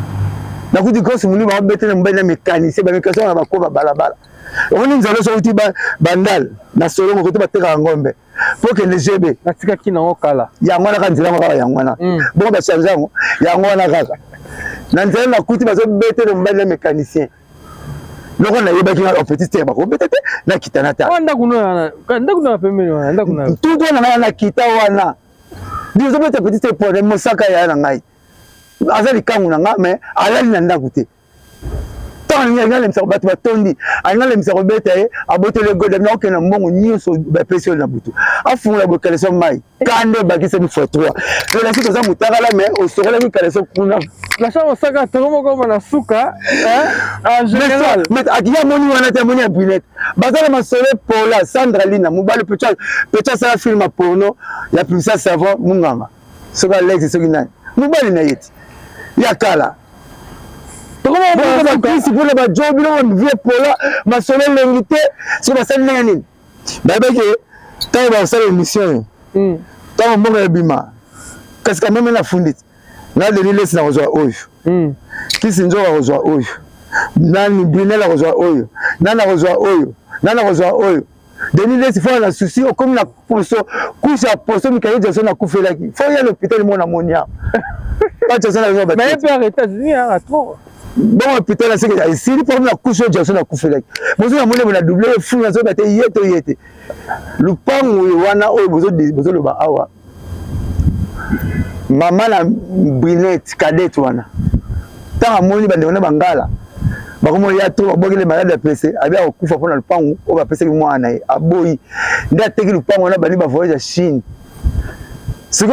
na kuti grosse mulere ba betena mbena mécanicien ba mécanicien na bakoba balabala oni nzalo so uti ba bandal na solongo ko to bateka ngombe pour que les G B natika kina okala ya ngwana kanzila ngwa ya ngwana bon ba changeango ya ngwana kaka na nzela na kuti bazo betena mbena mécanicien loko na yeba kinga petit terre bako betete na kitana ta wanda kuna nda kuna pembeni wana nda kuna tuko na na kita wana dizo bete petit terre pour mosaka ya na ngai azali kangu na nga mais alali na ndaku te tant ni ngale msa batu batondi ngale msa robeta e abote le god na okena mbongo nyonso ba pression na butu afungula bo kaleso mai kande bakise mi fotoa to la siko za mutakala mais au sorola mi kaleso kuna la chama saka tomo ko na suka hein en général mais akia moni wana te moni Binet bazala masole Paula Sandra Lina mubale pecha pecha sa film porno ya publicité savon munganga soka lex soki nani mubale na yeti ya kala comment on va ici pour le job on vient Paula masole l'ingité sur la scène nani baba ke taw ba sala émission hmm taw mbonga bima kasi quand même na fundit na Denilesi na kozwa oyo mm Kisinjoka kozwa oyo nani Binela kozwa oyo nana kozwa oyo nana kozwa oyo Denis Lesi faut na souci comme na poso couche à poso Michael Jackson na kufelaki faut y aller à l'hôpital mon amonia pas Jackson na ba mais pas aux États-Unis à trop bon hôpital c'est que ici il faut na couche Jackson na kufelaki bozo na mona na doublé fou na zo ba te yeto yete lupangu wana oyo bozo bozo lo ba awa maman na Brinette cadette wana tant amoni bande wana bangala bakomo ya to bogele malade ya pese abia okufa pona lupangu o ba pese ki mwana ye aboyi nda teki lupangu na bani ba voyage ya Chine siko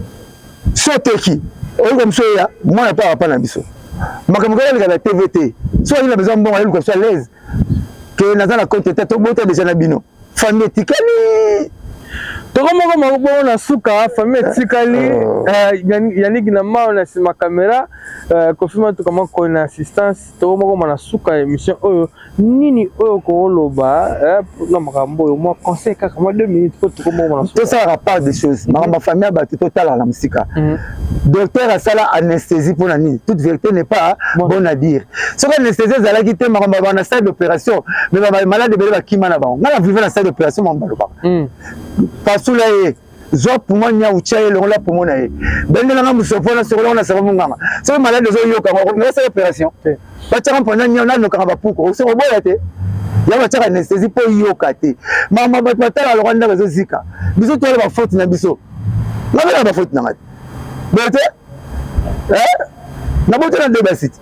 soteki o comme ça ya mwana pa pa na biso makambo ya la T V T so il a besoin bon aller comme ça l'aise que na na compte tete to bota déjà na bino famille tikali Tokomoko makubo na suka famille tikali Yannick na mao na sima caméra confirme to comment ko na assistance tokomoko na suka émission oyo nini oyo ko loba na makambo moi conseil kaka moi deux minutes pour tokomoko na suka tout ça rapport des choses ma famille ba total la musika docteur a sala anesthésie pour la nuit toute vérité n'est pas bonne à dire ce que anesthésie zala ki te makambo ba na salle d'opération mais ba malade bele ba kima na ba ngala vivre na salle d'opération mon baloba parce que zo pour moi nya uchaye le là pour moi nae bende nga musopona sur là on a ça munganga so malade zo yoka on a cette opération ba tira pendant nya na no kanga puko so boya te ya ba tira anesthésie pour yoka te mama ba patala le rwanda bazo zika biso to ba faute na biso na ba faute na ngati bete eh na bote na débat site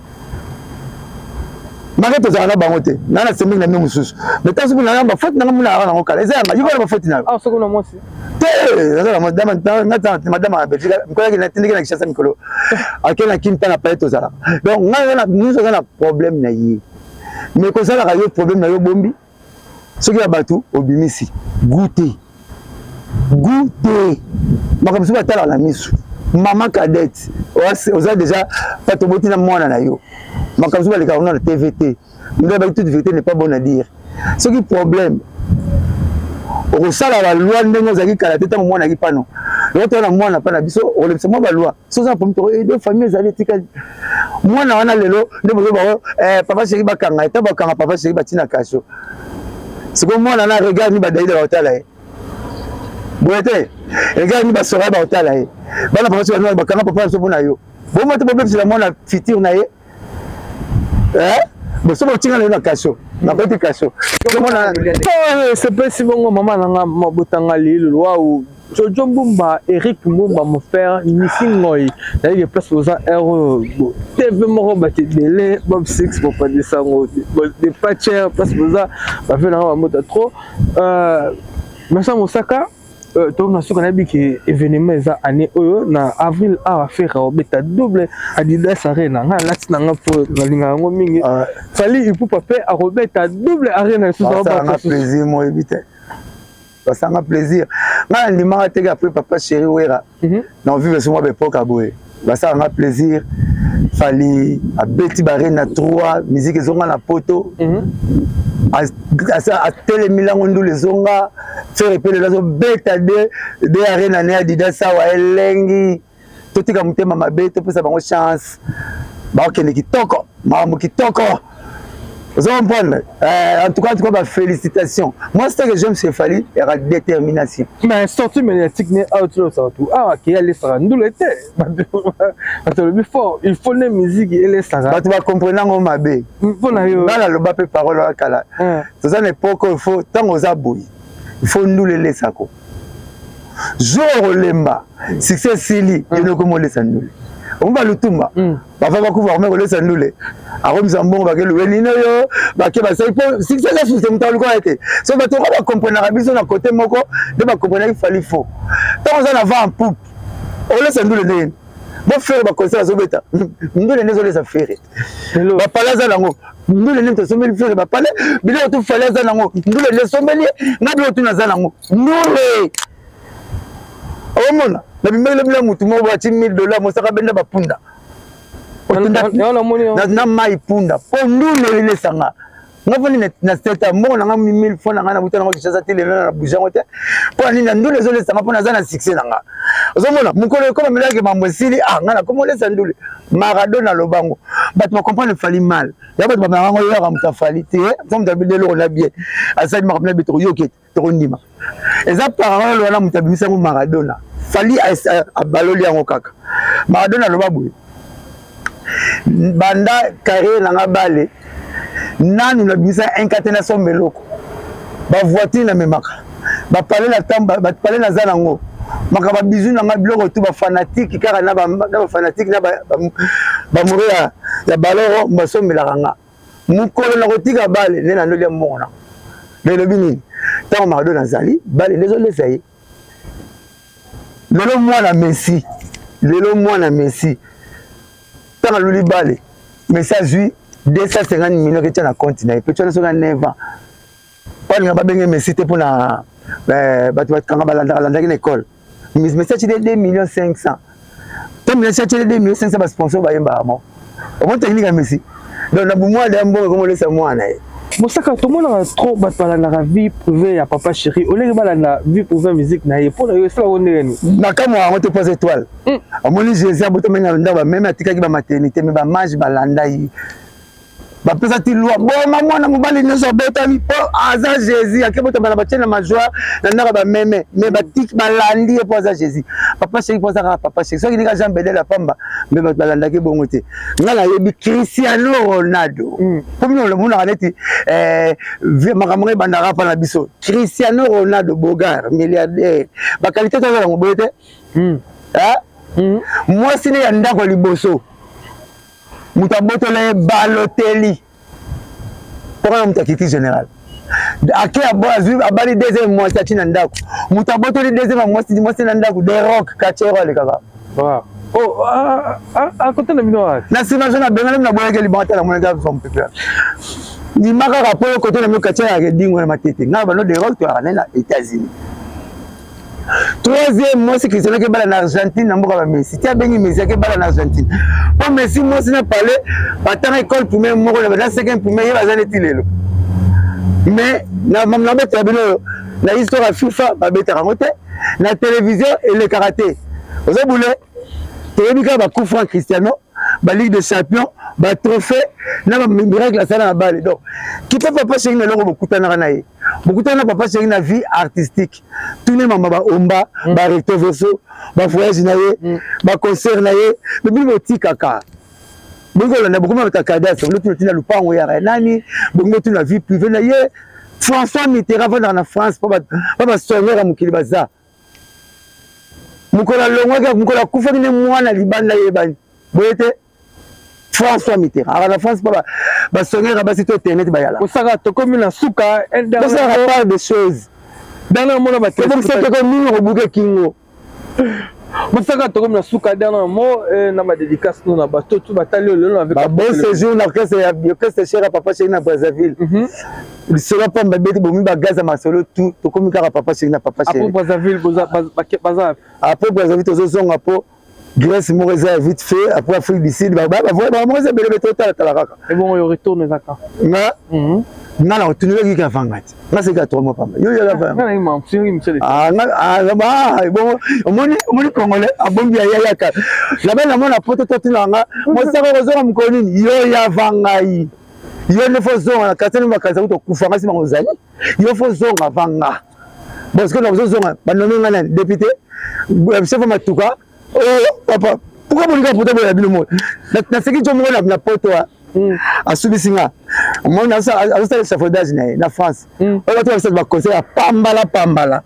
Marie to zana bangote na na sembi na mususu mais tant que na ba faute na muna na ngokala eza ma yiko ba faute na ah soko na mosi te na madame na madame a Belgique mkola ki na tindika na kishasa mikolo akena kinta na pale to zala donc nga na nous on a problème na yi mais ko zala ka yo problème na yo bombi soki ya batu obimisi goûter goûter makamsu ba tala na misu maman cadette oza déjà pas to botina mwana na yo makamsu ba le ka na T V T mais ba toute vérité n'est pas bonne à dire ce qui problème au sala la loi ndenge ozaki kala teta mwana ki pano l'autre na mwana pa na biso o le sema ba loi so ça pour me deux familles zali tika mwana wana lelo ndebo ba eh papa chéri ba kanga eta ba kanga papa chéri ba tina kasho siko mwana na regarde ni ba daida ba otala e boete regarde ni ba sora ba otala e bana papa chéri ba kanga papa so bona yo bo mo te problème c'est la mwana futur na ye eh bo so ba tinga na kasho na petit kasho c'est pas si bon maman na mabotanga lilo waou Jojo Mbumba Eric Mbumba mon frère Nisingoi d'ailleurs il place aux R T V moro bati délai Bob six pour pas descendre des pas cher place aux ba fait na moto trop euh Massa Mosaka donc na soka na bi ki événement eza année oyo na avril a va faire beta double Adidas Arena nga lati na nga po ngalinga ngo mingi fali il peut pas faire a robeta double arena sur ça va plaisir moi éviter ça m'a plaisir nga ndima tega après papa chéri wera na vivre sur moi be poka boy ça m'a plaisir fali a beti barena trois musique zonga na poto à télé milango ndule zonga faire epele lazo beta de de arena ne Adidas sawa elengi totika mutema mabeto pesa bango chance ba okende kitoko mamu kitoko vous comprenez en tout cas en tout cas félicitations moi c'est que j'aime c'est Fally et la détermination mais sortie médiatique n'est out ça tout ah qui allait faire ndule te le fort il faut la musique et les ça tu vas comprendre ngo mabe faut na yo na loba pe parole kala tout ça l'époque il faut tant aux aboui il faut ndule les sako jour lemba succès sili et ne comment les ndule on va le tumba papa va couvrir mais les ndule arom zambon ba ke le nino yo ba ke ba sai po succès la système ta luko été so ba to ba comprendre na biso na côté moko de ba comprendre il fallait faux tant on en avant en poupe on laisse ndule ndene bo faire ba conseil zo beta ndule nezo les affaires ba palaza nango ndule nento someli faire ba pale bilo to falaza nango ndule le someli na bilo to naza nango ndule omona na bimele bila mutu mo ba mille dollars mo saka benda ba punda na na mai punda po ndule ile sanga nga na seta mo na nga mille fois na nga na buta na Kinshasa te lelo na bouger ngote po ni na ndule zo lesa po na za na succès na nga ozomona mukolo ko mamela ke mamwesili ah nga na komo lesa ndule Maradona lobango bat ma comprendre fali mal ya bat ma ngo ya ka mutafali te so mutabile lo na bien asali ma kapna bitro yoket to ndima eza parole wana mutabimisa mo Maradona fali a baloli yango kaka Maradona lobabu banda carré na nga bale nanu na bisa incaténation meloko ba voiture na memaka ba parler na tamba ba parler na zanango makaba bizu na nga biloko tu ba fanatique kaka na ba na ba fanatique na ba ba mourir ya baloro mbasomela nga mukolo na kotika bale ne na ndole mona lelo bini tant Maradona zali bale lezo lesaye lelo mwana Messi lelo mwana Messi tant luli bale Messi azui deux cent cinquante millions que tu as na compte na peut tu as sur neuf ans pas nga ba benge Messi te pour na euh ba tu va kanga balanda balanda une école mais Messi tu deux millions cinq cents tu Messi tu deux millions cinq cents ba sponsor ba yemba mo au moins technique Messi donc na bu moi de mbo comme le sa moi na Mosaka tout le monde a trop bat balanda la vie privée ya papa chéri au lieu balanda vie privée musique na ye pour yo ça on est na kama on te pose étoile amoni Jésus aboto menga ndaba même atika ki ba maternité mais ba mage balanda yi ba pesa ti loi bon maman na mobali nyoso betami po aza Jésus akebota bala batena majwa na ndaka ba meme mais ba tik balandi po aza Jésus papa chéri po aza papa chéri so ki nika Jean Bedel la pamba mais ba balanda ki bongo te ngala yebi Cristiano Ronaldo comme nous le monde arrêté euh makamre bandara pa na biso Cristiano Ronaldo bogar milliardaire ba qualité to la mobote hmm ah moi sine ya ndako liboso mutaboto le Balotelli pour mutakiti général ake abo azu abali deuxième mois tati na ndako mutaboto le deuxième mois si mois na ndako de rock kachero le kaka wa oh ah ah côté na bino na sima jona benga na boya ke libanta na mona from people ni maka rapport côté na kachero ke dingo na matete ngaba no de rock to na États-Unis troisième mois c'est Cristiano qui balle en Argentine na mboka ba Messi tia bengi Messi qui balle en Argentine pour Messi moi c'est na parler battant école pour même moko na cinquième pour même bazane tilelo mais na na beta bino na histoire FIFA ba beta rangote na télévision et le karaté ozo boule tebika ba coup franc Cristiano ba Ligue des Champions ba trophée na ba miracle la sala na balle donc qui peut pas chéri na loko bokutana na ye bokutana papa chéri na vie artistique tout les mama ba omba ba recto verso ba voyage na ye ba concert na ye mais bilo tikaka bongo na bokuma ta cadastre le tout na lupango ya nani bongo tout na vie privée na ye François Mitterrand va na France pas pas ba soigner mukili baza mukola longwa mukola kufa ni mwana libanda ye bani boyete François Mitterrand à la France pas ba soigner ba site internet ba yala osaka to comme na suka dans la part des choses dans le monde ba c'est comme ça que nous rebuke kingo Mosaka to comme na suka dernier mot na ma dédicace nous na bateau tout batali le avec ba bon séjour na orchestre ya orchestre cher papa chez na Brazzaville il sera pas mbabeti bomi ba gaz ma solo tout to comme ka papa chez na papa chez après Brazzaville boza baza après Brazzaville to zonga po Grèce Moreza vite fait après Afrique du Sud ba ba vraiment Moreza bele total talaka et bon il retourne zaka na na na tunile ki ka fangati na se ka to mo pamba yo yo la fa na ima msiri msele ah na ah ba bon omoni omoni congolais abombi ya ya ka la bana mona poto to tinanga mo saka ko zonga mkonini yo ya vangai yo ne fo zonga katani makaza kuto kufanga sima ngozali yo fo zonga vanga parce que nous zonga banomi ngana député chef matuka oh papa pourquoi vous ne pouvez pas bien le mot na ce qui tu me na poto a subisinga moi na ça a ça chafodage na France on va trouver ça va conseil à pambala pambala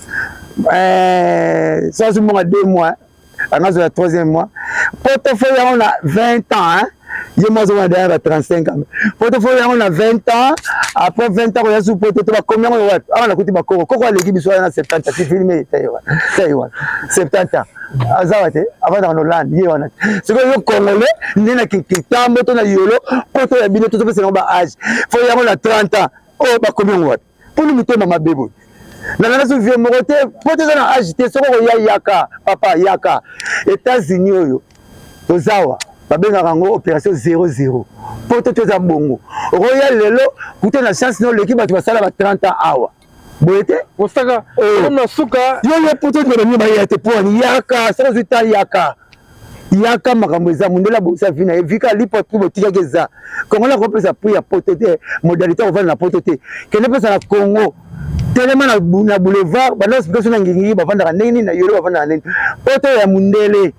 euh ça c'est moi deux mois on a le troisième mois portefeuille on a vingt ans hein je moi on a derrière trente-cinq ans portefeuille on a vingt ans après vingt ans on a sous portefeuille combien on a on a coûté ba koko koko l'équipe soit na soixante c'est filmé Taïwan Taïwan soixante ans azawate avant dans Hollande ye wana c'est que yo congolais ndena kitambo to na yolo poto ya bino to pesa ba âge faut ya on a trente ans oh ba combien on pour nous muto mama bebo na na so vie morote poto na âge te soko ya yaka papa yaka États-Unis oyo tozawa babengaka yango opération zéro zéro poto toza bongo roya lelo kuta na chance no l'équipe bato basala ba trente ans awa boyete osaka na suka yo le poto de bani ba yate po ni yaka ça résultat yaka yaka makambo eza mundela bosa vina evika lipo pour botika keza Congo la kopesa pour ya poto te modalité on va na poto te kene pesa na Congo tellement na na boulevard bana situation na ngingi bavanda nini na yolo bavanda nini poto ya mundele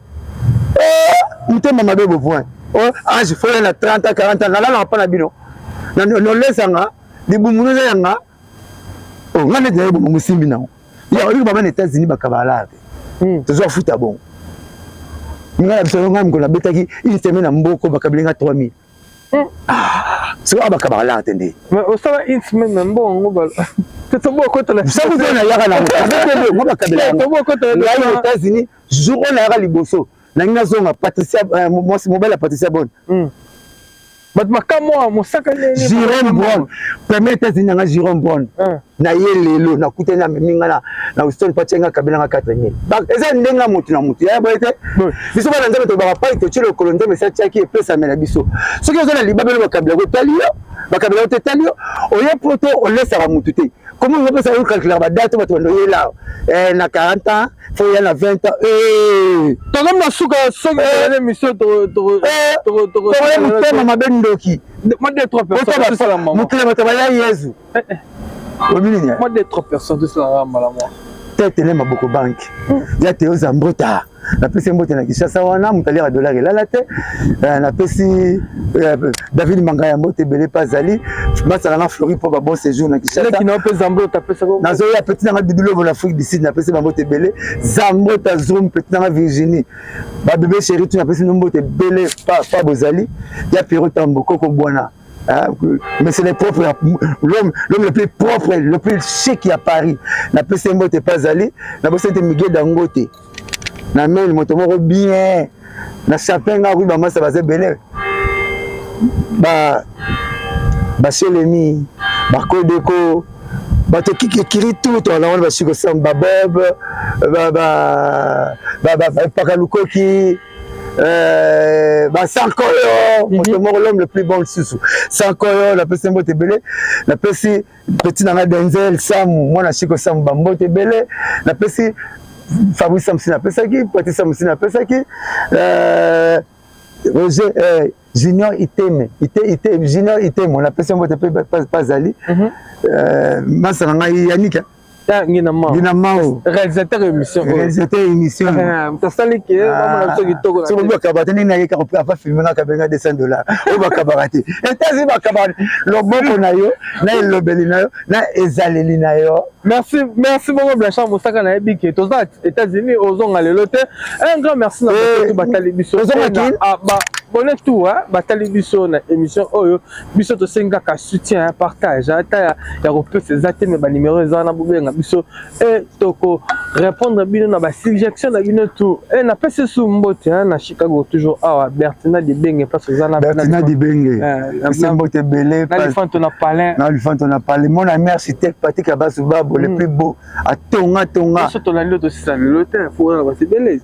eh mutema mabebo point oh ah je fais na trente à quarante ans là là pas na bino na no lesanga libumuno yanga oh ngane de bo musimbi na ya oli baba na États-Unis bakabala hmm toujours futa bon ngala biso ngam ko na betaki une semaine na mboko bakabilenga trois mille ah so abakabala atende mais osala une semaine na mbongo balo c'est bon côté la ça vous donne yaka na ngo bakabela c'est bon côté les États-Unis jour on a liboso na ngina zonga Patricia moi c'est mobile Patricia Bonne hmm bat makamo mosaka nini Jérôme Bonne premier États-Unis nga Jérôme Bonne na yelelo na kutena minga na na Winston Pachenga kabela nga quatre mille ba eza ndenga mutu na mutu ya boyete biso bana nzambe to ba pa to chilo kolonde mesa chaki epesa mela biso soki ozana libabelo bakabela ko talio bakabela ko talio oye poto on laisse ba mutu te comment on peut ça calculer ba date bato ndo yela eh na quarante ans faut y na vingt ans eh to comme na suka soki na mission to to to to to mutema mabendoki moi des trois personnes c'est la maman mutema bato ba ya Yesu moi des trois personnes c'est la maman tête les maboko banque ya Théo Zambota na pesi mbote na Kishasa wana mutali ya dollar elala te na pesi David Mangaya mbote belé pas ali masala na Flori pour ba bon séjour na Kishasa qui n'a pas Zambota pesa ko na zo ya petit na bidulo en Afrique du Sud na pesi mbote belé Zambota zoom petit na Virginie ba bébé chéri tu na pesi mbote belé pas pas bozali ya Pierrot Tamboko ko bwana. Hein, mais c'est le propre l'homme l'homme le plus propre le plus chic à Paris na pesi mbote pas ali na bosse te Miguel Dangote na mel motomoko bien na chapenga rue ba masa baze belé ba ba Chelemi ba Kodeko ba to kiki kiri tout on a ba chiko samba bob ba ba ba ba pakalukoki euh ba Sankoyo motomoko l'homme le plus bon sous Sankoyo la pesi mbote belé la pesi petit na Denzel Sam moi na chiko samba mbote belé la pesi Fabrice Samson a pensé qui, Patrice Samson a pensé qui, euh, Roger euh, Junior Iteme, Ite Ite Junior Iteme, on a pensé moi pas pas pas Ali, euh, Masanga Yannick. Ginamao. Réalisateur émission. Réalisateur émission. Tu sais les qui, maman la chose qui tourne. Sur le bloc kabarate, ni naïe car on peut pas filmer na kabenga deux cents dollars. On va kabarate. Et t'as ba kabarate. Le bon qu'on a yo, na le belina yo, na ezalelina yo. Merci, merci beaucoup Blanchard Moussaka na ebiki. Aux États-Unis, aux on aller l'hôtel. Un grand merci na tout batali biso. Ah bah bonne tout hein, batali biso na émission oyo. Biso to senga ka soutien, partage. Ata ya repère ces athèmes ba numéro za na bubenga biso et toko répondre bino na ba suggestion na bino tout. Et na pese sou mbote hein na Chicago toujours ah Bertina di Benge place za na Bertina di Benge. Na mbote belé. Na Lifanto na Palais. Na Lifanto na Palais. Mon ami architecte Patrick Abasuba le plus beau à Tonga Tonga. Surtout la lutte aussi ça le temps faut la c'est belé.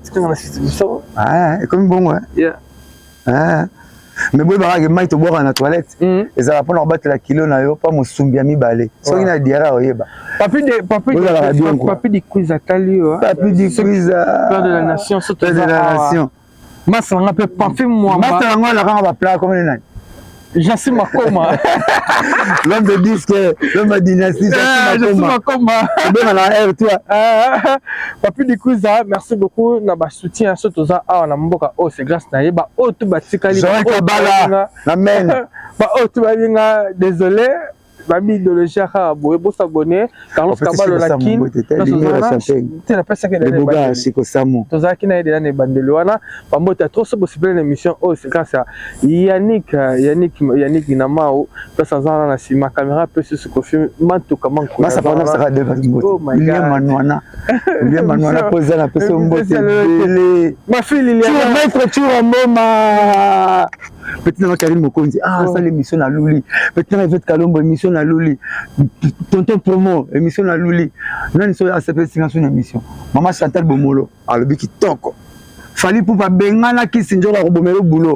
Ah, comme bon ouais. Yeah. Ah. Mais bon bah que mai to boire na toilette. Et ça va pas leur battre la kilo na yo pas mo sumbia mi balé. So ina diara oyeba. Papi de papi de papi de quiz à Talio. Papi de quiz père de la nation surtout de la nation. Masanga peut parfait moi. Masanga la rang va plat comme les Jassim Makoma. L'homme de disque, l'homme de dynastie, Jassim Makoma. C'est bien à la R, toi. Papi du coup, merci beaucoup. Na ba soutien surtout ça. Ah, on a mboka. Oh, c'est grâce na yeba. Oh, tout batikali. Jean Kabala. Amen. Ba oh, tout balinga. Désolé. Babi de le cher boye bo s'abonner Carlos Kabalo la kin c'est la personne qui est le boga Chico Samu to za kina ide na bandelo wana pambota trop so possible l'émission oh c'est grâce à Yannick Yannick Yannick Ginamao pesa zana na sima caméra peut se confirmer manto comment quoi ça pendant ça de oh my god manwana bien manwana poser na pesa mbote télé ma fille Liliana maître tu moma petit na Karim Mokonzi ah ça l'émission na Luli petit na Yvette Kalombo émission na Luli tonton promo émission na Luli nani so accepter signature na émission maman Chantal Bomolo alobi kitoko fali pour pas bengana ki sinjoka ko bomelo boulot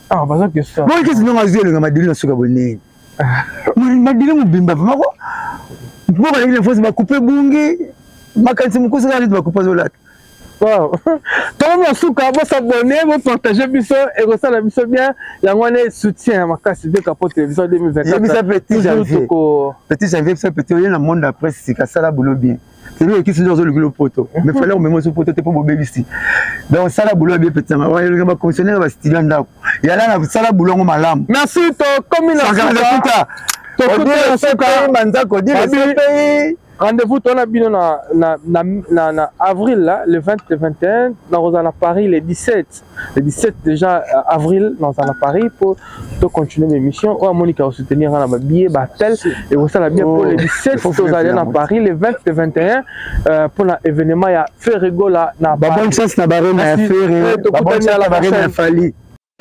Ah, bah ça ça. Bon, qu'est-ce que nous avons dit le Madeleine sur abonné? Madeleine mobimba mako. Bon, il faut se couper bungi. Makanti moko ça va couper zolat. Wow. Comme on souka bon s'abonner, bon partager biso et ça la biso bien. Il y a un soutien ma casse de Capo Télévision deux mille vingt-quatre. Il y a petit janvier. Petit janvier ça petit rien dans monde d'après c'est que ça la boulot bien. C'est lui qui se dans le gros poteau. Mais fallait on même sur poteau pour bébé ici. Donc ça la boulot bien petit. On va le commissionnaire va styler ndako. Il y a là ça la boulot malam. Merci to comme il a dit. To kuta manzako dit le pays. Rendez-vous dans la bino na na na na avril là le vingt le vingt et un dans à Paris le dix-sept le dix-sept déjà avril dans à Paris pour to continuer mes missions ou Monica au soutenir na ba billet batel et vous ça la bien pour le dix-sept vous allez à Paris le vingt le vingt et un pour l'événement ya Ferrego là na ba bonne chance na bare na faire ba bonne chance na bare na fali.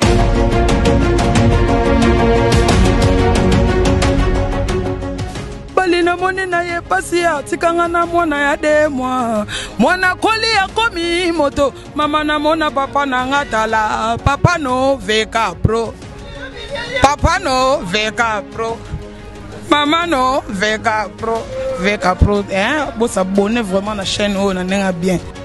Balina monena ye pasi ya tikanga na mwana ya de mwa mwana koli ya komi moto mama na mona papa na ngatala papa no veka pro papa no veka pro mama no veka pro veka pro hein bo s'abonner vraiment na chaîne oh na nenga bien.